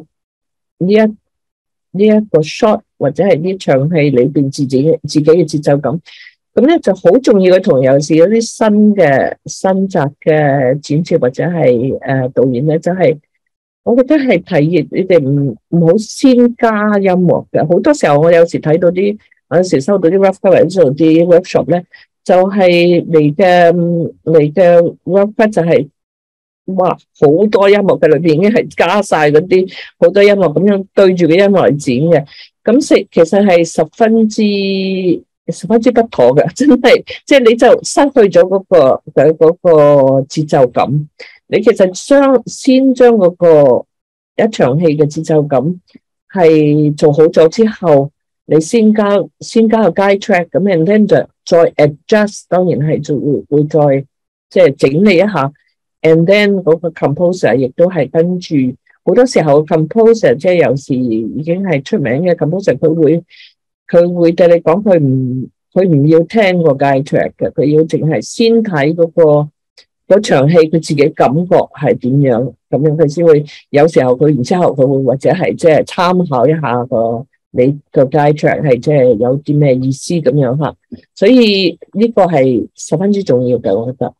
Speaker 2: 一個 shot 或者係呢場戲裏邊自己嘅節奏感，咁咧就好重要嘅。同尤其是嗰啲新紮嘅剪接或者係導演咧，就係。我覺得係提議你哋唔好先加音樂嘅。好多時候我有時睇到我有時收到啲 rough cut 或者做啲 workshop 咧，就係嚟嘅 rough cut 就係哇好多音樂嘅裏邊已經係加晒嗰啲好多音樂咁樣對住個音樂嚟剪嘅，咁其實係十分之不妥嘅，真係即係你就失去咗嗰個節奏感。你其實先將嗰個一場戲嘅節奏感係做好咗之後，你先加個 guide track， 咁 and then 就再 adjust， 當然係就會再即係整理一下 ，and then 嗰個 composer 亦都係跟住好多時候 composer 即係有時已經係出名嘅 composer， 佢會對你講佢唔要聽個 guide track 嘅，佢要淨係先睇嗰場戲佢自己感覺係點樣，咁樣佢先會有時候佢然之後佢會或者係即係參考一下你個 guide track 係即係有啲咩意思咁樣嚇，所以呢個係十分之重要嘅，我覺得。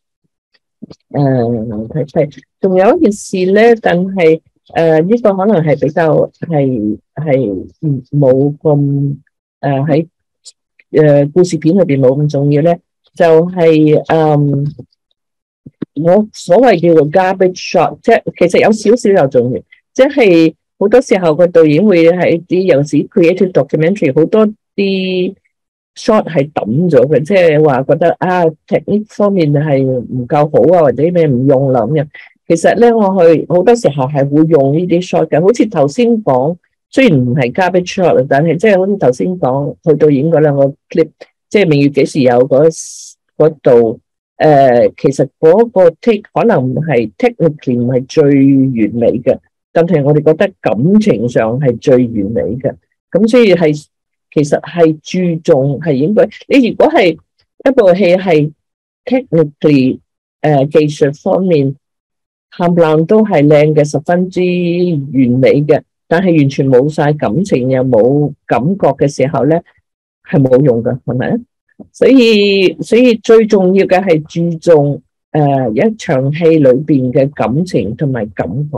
Speaker 2: 係仲有一件事咧，但係呢個可能係比較係冇咁喺故事片裏邊冇咁重要咧，就係我所謂叫做 garbage shot， 即係其實有少少又重要，即係好多時候個導演會喺啲有時 creative documentary 好多啲 shot 係抌咗嘅，即係話覺得technique 方面係唔夠好啊，或者咩唔用啦咁樣。 其實咧，我去好多時候係會用呢啲 shot 嘅，好似頭先講，雖然唔係 garbage shot，但係即係好似頭先講去導演嗰兩個 clip， 即係明月幾時有嗰度，其實嗰個 take 可能唔係 technically 唔係最完美嘅，但係我哋覺得感情上係最完美嘅，咁所以係其實係注重係應該，你如果係一部戲係 technically 技術方面冚唪唥都係靚嘅，十分之完美嘅，但係完全冇晒感情又冇感覺嘅時候咧，係冇用㗎，係咪啊？所以最重要嘅係注重一場戲裏邊嘅感情同埋感覺。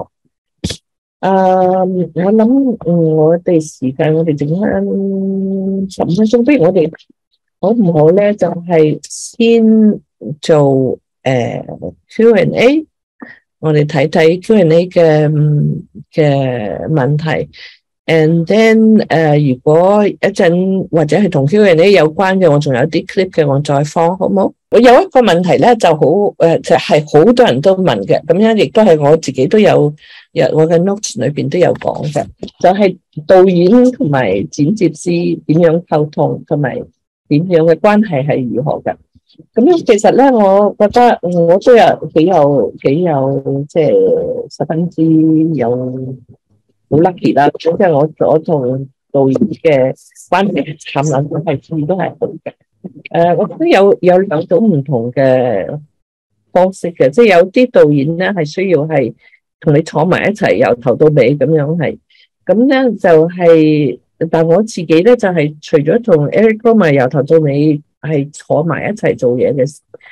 Speaker 2: 我諗我哋時間我哋剩翻15分鐘，不如我哋好唔好咧？就係先做Q&A， 我哋睇睇 Q&A 嘅問題。And then 如果一陣或者係同 Q&A 有關嘅，我仲有啲 clip 嘅，我再放好冇？我有一個問題咧，就好就係好多人都問嘅，咁樣亦都係我自己都有我嘅 notes 裏邊都有講嘅，就係導演同埋剪接師點樣溝通，同埋點樣嘅關係係如何嘅。咁樣其實咧，我覺得我都有幾有即係十分之有。好 lucky 啦，即係我同導演嘅關係冚唪唥都係好嘅。我覺得有兩種唔同嘅方式嘅，即係有啲導演咧係需要係同你坐埋一齊由頭到尾咁樣係，咁咧就係，但我自己咧就係除咗同 Eric Romer 由頭到尾係坐埋一齊做嘢嘅，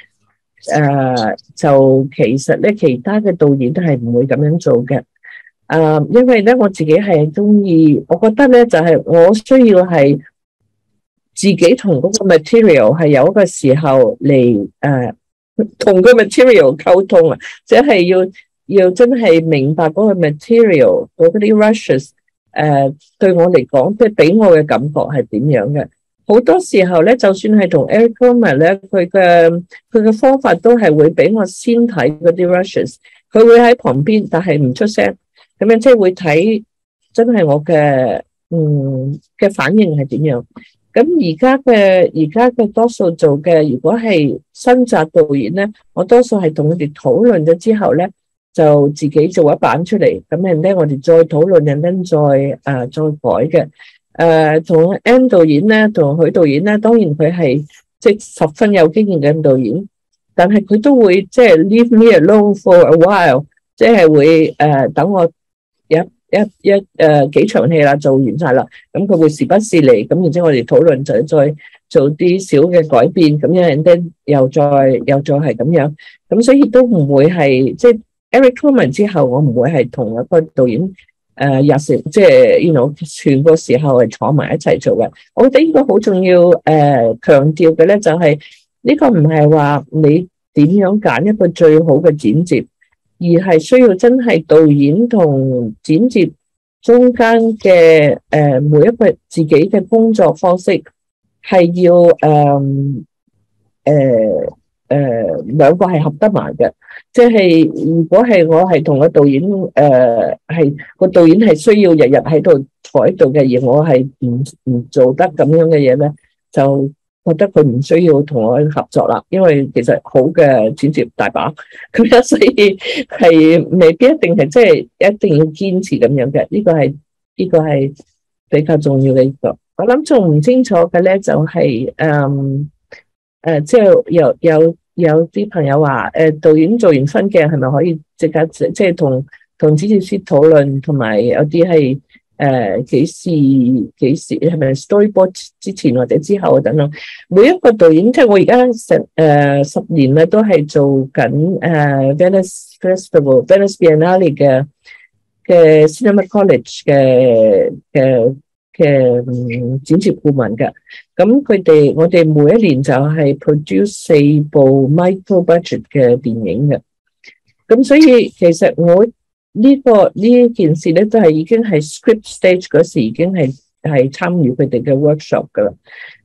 Speaker 2: 就其實咧其他嘅導演都係唔會咁樣做嘅。因為咧我自己係中意，我覺得咧就係我需要係自己同嗰個 material 係有一個時候嚟同個 material 溝通啊，即係要真係明白嗰個 material 嗰啲 rushes 對我嚟講，即係俾我嘅感覺係點樣嘅。好多時候咧，就算係同 Eric Romer 咧，佢嘅方法都係會俾我先睇嗰啲 rushes， 佢會喺旁邊，但係唔出聲。咁樣即係會睇真係我嘅反應係點樣？咁而家嘅多數做嘅，如果係新紮導演咧，我多數係同佢哋討論咗之後咧，就自己做一版出嚟。咁然咧，我哋再討論，然後再改嘅。同 N 導演咧，同許導演咧，當然佢係即係十分有經驗嘅導演，但係佢都會即係 leave me alone for a while， 即係會等我。幾場戲啦，做完晒啦，咁佢會時不時嚟，咁然之後我哋討論就再做啲小嘅改變，咁樣咧又再係咁樣，咁所以都唔會係即係 Eric Romer 之後，我唔會係同一個導演即係全個時候係坐埋一齊做嘅。我覺得呢個好重要強調嘅咧，就係呢個唔係話你點樣揀一個最好嘅剪接。而係需要真係導演同剪接中間嘅每一個自己嘅工作方式係要兩個係合得埋嘅，即係如果係我係同個導演係個導演係需要日日喺度坐喺度嘅，而我係唔做得咁樣嘅嘢咧，就覺得佢唔需要同我合作啦，因為其實好嘅剪接大把，咁樣所以係未必一定係即係一定要堅持咁樣嘅。呢個係比較重要嘅一個。我諗仲唔清楚嘅咧，就係即係有啲朋友話導演做完分鏡係咪可以即刻即係同剪接師討論，同埋有啲係。幾時係咪 storyboard 之前或者之後等等，每一個導演即係我而家10年咧都係做緊Venice Festival、Venice Biennale 嘅 Cinema College 嘅剪接顧問嘅。咁我哋每一年就係 produce 4部 micro budget 嘅電影嘅。咁所以其實我呢件事咧，都係已經係 script stage 嗰時已經係參與佢哋嘅 workshop 噶啦。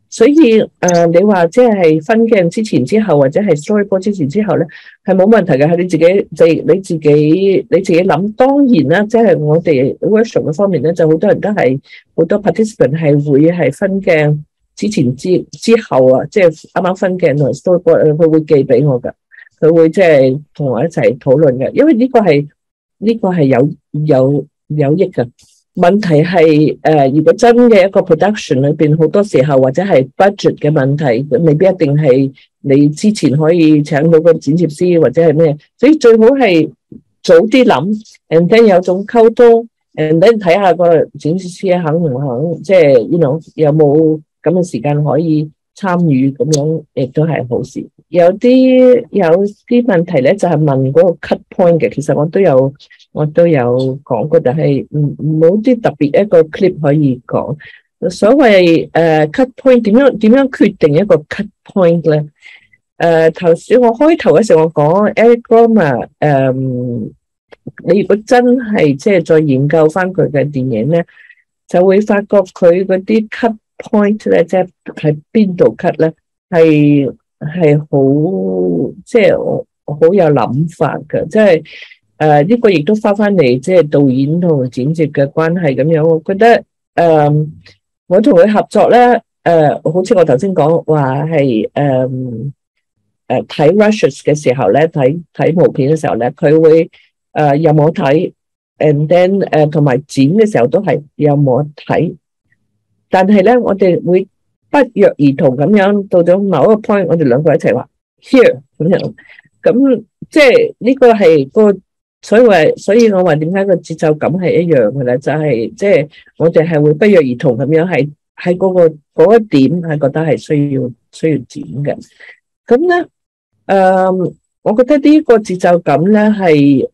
Speaker 2: 所以你話即係分鏡之前之後，或者係 storyboard 之前之後咧，係冇問題嘅，係你自己諗。當然啦，即係我哋 workshop 嘅方面咧，就好多人都係好多 participant 係會係分鏡之前之後啊，即係啱啱分鏡同 storyboard， 佢會寄俾我㗎，佢會即係同我一齊討論嘅，因為呢個係有益㗎。問題係如果真嘅一個 production 裏邊，好多時候或者係 budget 嘅問題，未必一定係你之前可以請到個剪接師或者係咩，所以最好係早啲諗 ，and then 有種溝通 ，and then 睇下個剪接師肯唔肯，即係有冇咁嘅時間可以參與，咁樣亦都係好事。有啲問題咧，就係問嗰個 cut point 嘅，其實我都有講過，但係冇啲特別一個 clip 可以講。所謂cut point 點樣決定一個 cut point 咧？頭先我開頭嘅時候我講 Eric Romer， 你如果真係即係再研究翻佢嘅電影咧，就會發覺佢嗰啲 cut point 咧，即係喺邊度 cut 咧，係好即係好有諗法嘅，即係呢個亦都翻嚟即係導演同剪接嘅關係咁樣。我覺得我同佢合作咧，好似我頭先講話係睇 rushes 嘅時候咧，睇毛片嘅時候咧，佢會有冇睇 ，and then 同埋剪嘅時候都係有冇睇。但係咧，我哋會不約而同咁樣到咗某一個 point， 我哋兩個一齊話 here 咁樣。咁即係呢個係個，所以我話點解個節奏感係一樣嘅咧？就係即係我哋係會不約而同咁樣喺嗰一點係覺得係需要剪嘅。咁咧，我覺得呢個節奏感咧係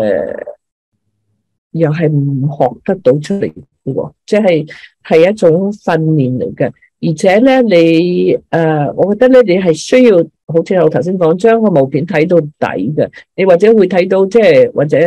Speaker 2: 又係唔學得到出嚟嘅喎，即係一種訓練嚟嘅。而且咧，我覺得咧，你係需要，好似我頭先講，將個毛片睇到底嘅。你或者會睇到即係或者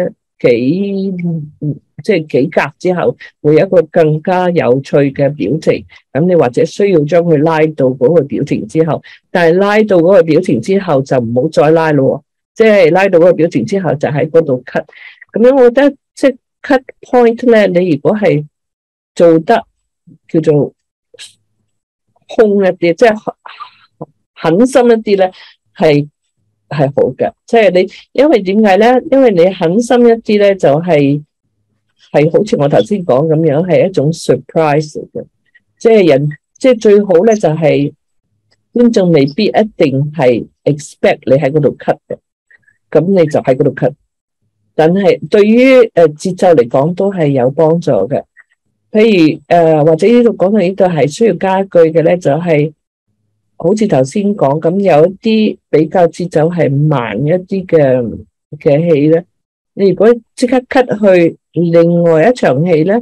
Speaker 2: 幾格之後，會有一個更加有趣嘅表情。咁你或者需要將佢拉到嗰個表情之後，但係拉到嗰個表情之後就唔好再拉咯。即係拉到嗰個表情之後就喺嗰度 cut。咁樣我覺得即係 cut point 咧，你如果係做得叫做空一啲，即係狠心一啲咧，係好嘅。即係你，因為點解咧？因為你狠心一啲咧，就係好似我頭先講咁樣，係一種 surprise 嘅。即係最好咧，就係觀眾未必一定係 expect 你喺嗰度 cut 嘅，咁你就喺嗰度 cut。但係對於節奏嚟講，都係有幫助嘅。譬如或者呢度講到呢度係需要加句嘅咧，就係好似頭先講咁，有一啲比較節奏係慢一啲嘅戲咧，你如果即刻 cut 去另外一場戲咧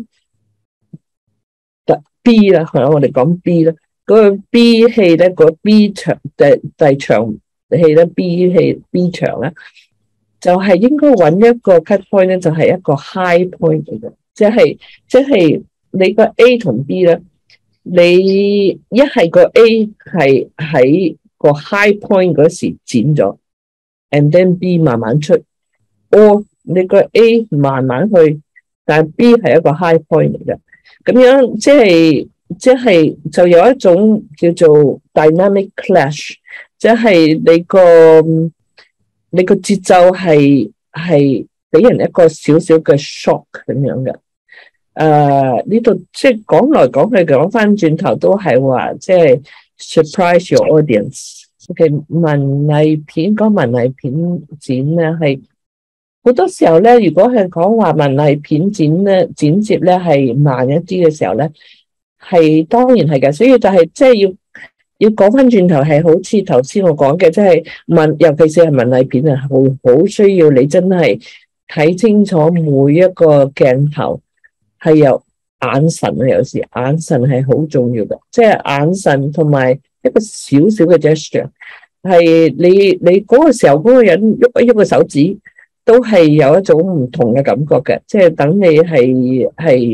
Speaker 2: ，B 啦，係我哋講 B 啦，嗰個 B 戲咧，嗰 B 場第場戲咧 B 場咧，就係應該揾一個 cut point 咧，就係一個 high point 嚟嘅，即係你個 A 同 B 咧，你一係個 A 係喺個 high point 嗰時剪咗 ，and then B 慢慢出，你個 A 慢慢去，但係 B 係一個 high point 嚟嘅，咁樣即係就有一種叫做 dynamic clash， 即係你個節奏係俾人一個少少嘅 shock 咁樣嘅。呢度即係講來講去講翻轉頭都係話，即係 surprise your audience。OK， 文藝片講文藝片剪咧，係好多時候咧，如果係講話文藝片剪接咧係慢一啲嘅時候咧，係當然係嘅。所以就係即係要講翻轉頭，係好似頭先我講嘅，即係尤其是係文藝片啊，好需要你真係睇清楚每一個鏡頭。係有眼神啊，有時眼神係好重要嘅，即係眼神同埋一個少少嘅 gesture， 係你嗰個時候嗰個人喐一喐個手指，都係有一種唔同嘅感覺嘅，即係等你係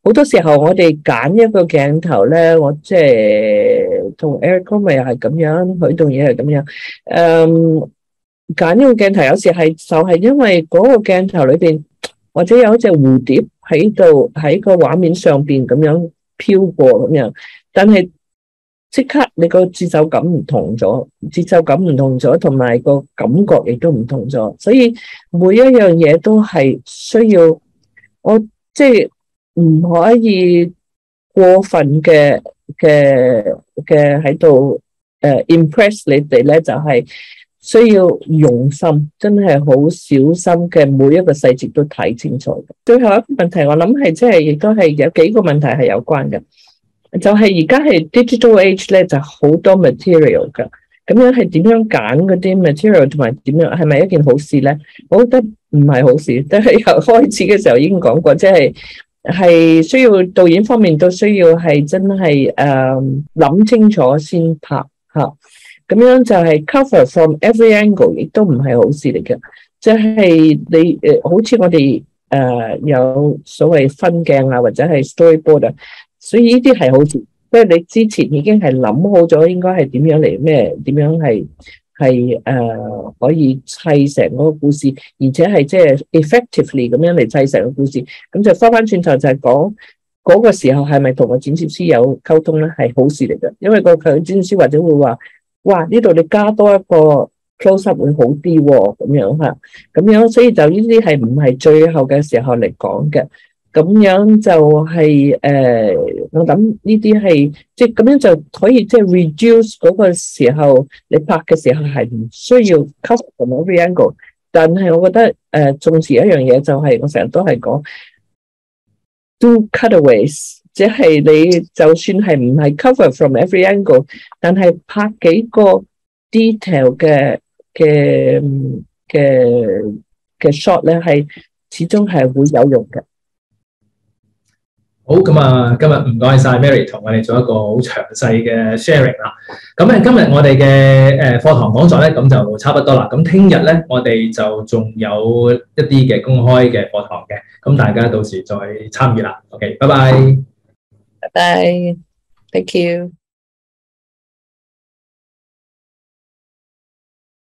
Speaker 2: 好多時候我哋揀一個鏡頭咧，我即係同 Eric Coomer 又係咁樣，許動嘢係咁樣。揀呢個鏡頭有時係就係因為嗰個鏡頭裏邊，或者有一隻蝴蝶喺度喺個畫面上邊咁樣飄過咁樣，但係即刻你個節奏感唔同咗，同埋個感覺亦都唔同咗，所以每一樣嘢都係需要我即係唔可以過分嘅喺度impress 你哋咧，就係需要用心，真係好小心嘅，每一個細節都睇清楚。最後一個問題，我諗係即係亦都係有幾個問題係有關嘅，就係而家係 digital age 咧，就好多 material 㗎。咁樣係點樣揀嗰啲 material 同埋點樣係咪一件好事咧？我覺得唔係好事，但係由開始嘅時候已經講過，即係需要導演方面都需要係真係諗清楚先拍嚇。咁樣就係 cover from every angle， 亦都唔係好事嚟嘅。即係你好似我哋有所謂分鏡啊，或者係 storyboard 啊，所以呢啲係好事。即係你之前已經係諗好咗應該係點樣嚟咩？點樣係可以砌成嗰個故事，而且係即係 effectively 咁樣嚟砌成個故事。咁就翻轉頭就係講嗰個時候係咪同個剪接師有溝通咧？係好事嚟嘅，因為個剪接師或者會話：哇，呢度你加多一個 close up 會好啲喎，咁樣嚇，咁樣所以就呢啲係唔係最後嘅時候嚟講嘅。咁樣就係我諗呢啲係即係咁樣就可以即係 reduce 嗰個時候你拍嘅時候係唔需要 cover from every angle， 但係我覺得重視一樣嘢就係我成日都係講 do cutaways， 即係你就算係唔係 cover from every angle， 但係拍幾個 detail 嘅 shot 咧，係始終係會有用嘅。
Speaker 1: 好，咁啊，今日唔該晒 Mary 同我哋做一個好詳細嘅 sharing 啦。咁咧，今日我哋嘅課堂講座咧，咁就差不多啦。咁聽日咧，我哋就仲有一啲嘅公開嘅課堂嘅，咁大家到時再參與啦。OK， 拜拜。
Speaker 2: 拜拜 ，Thank you。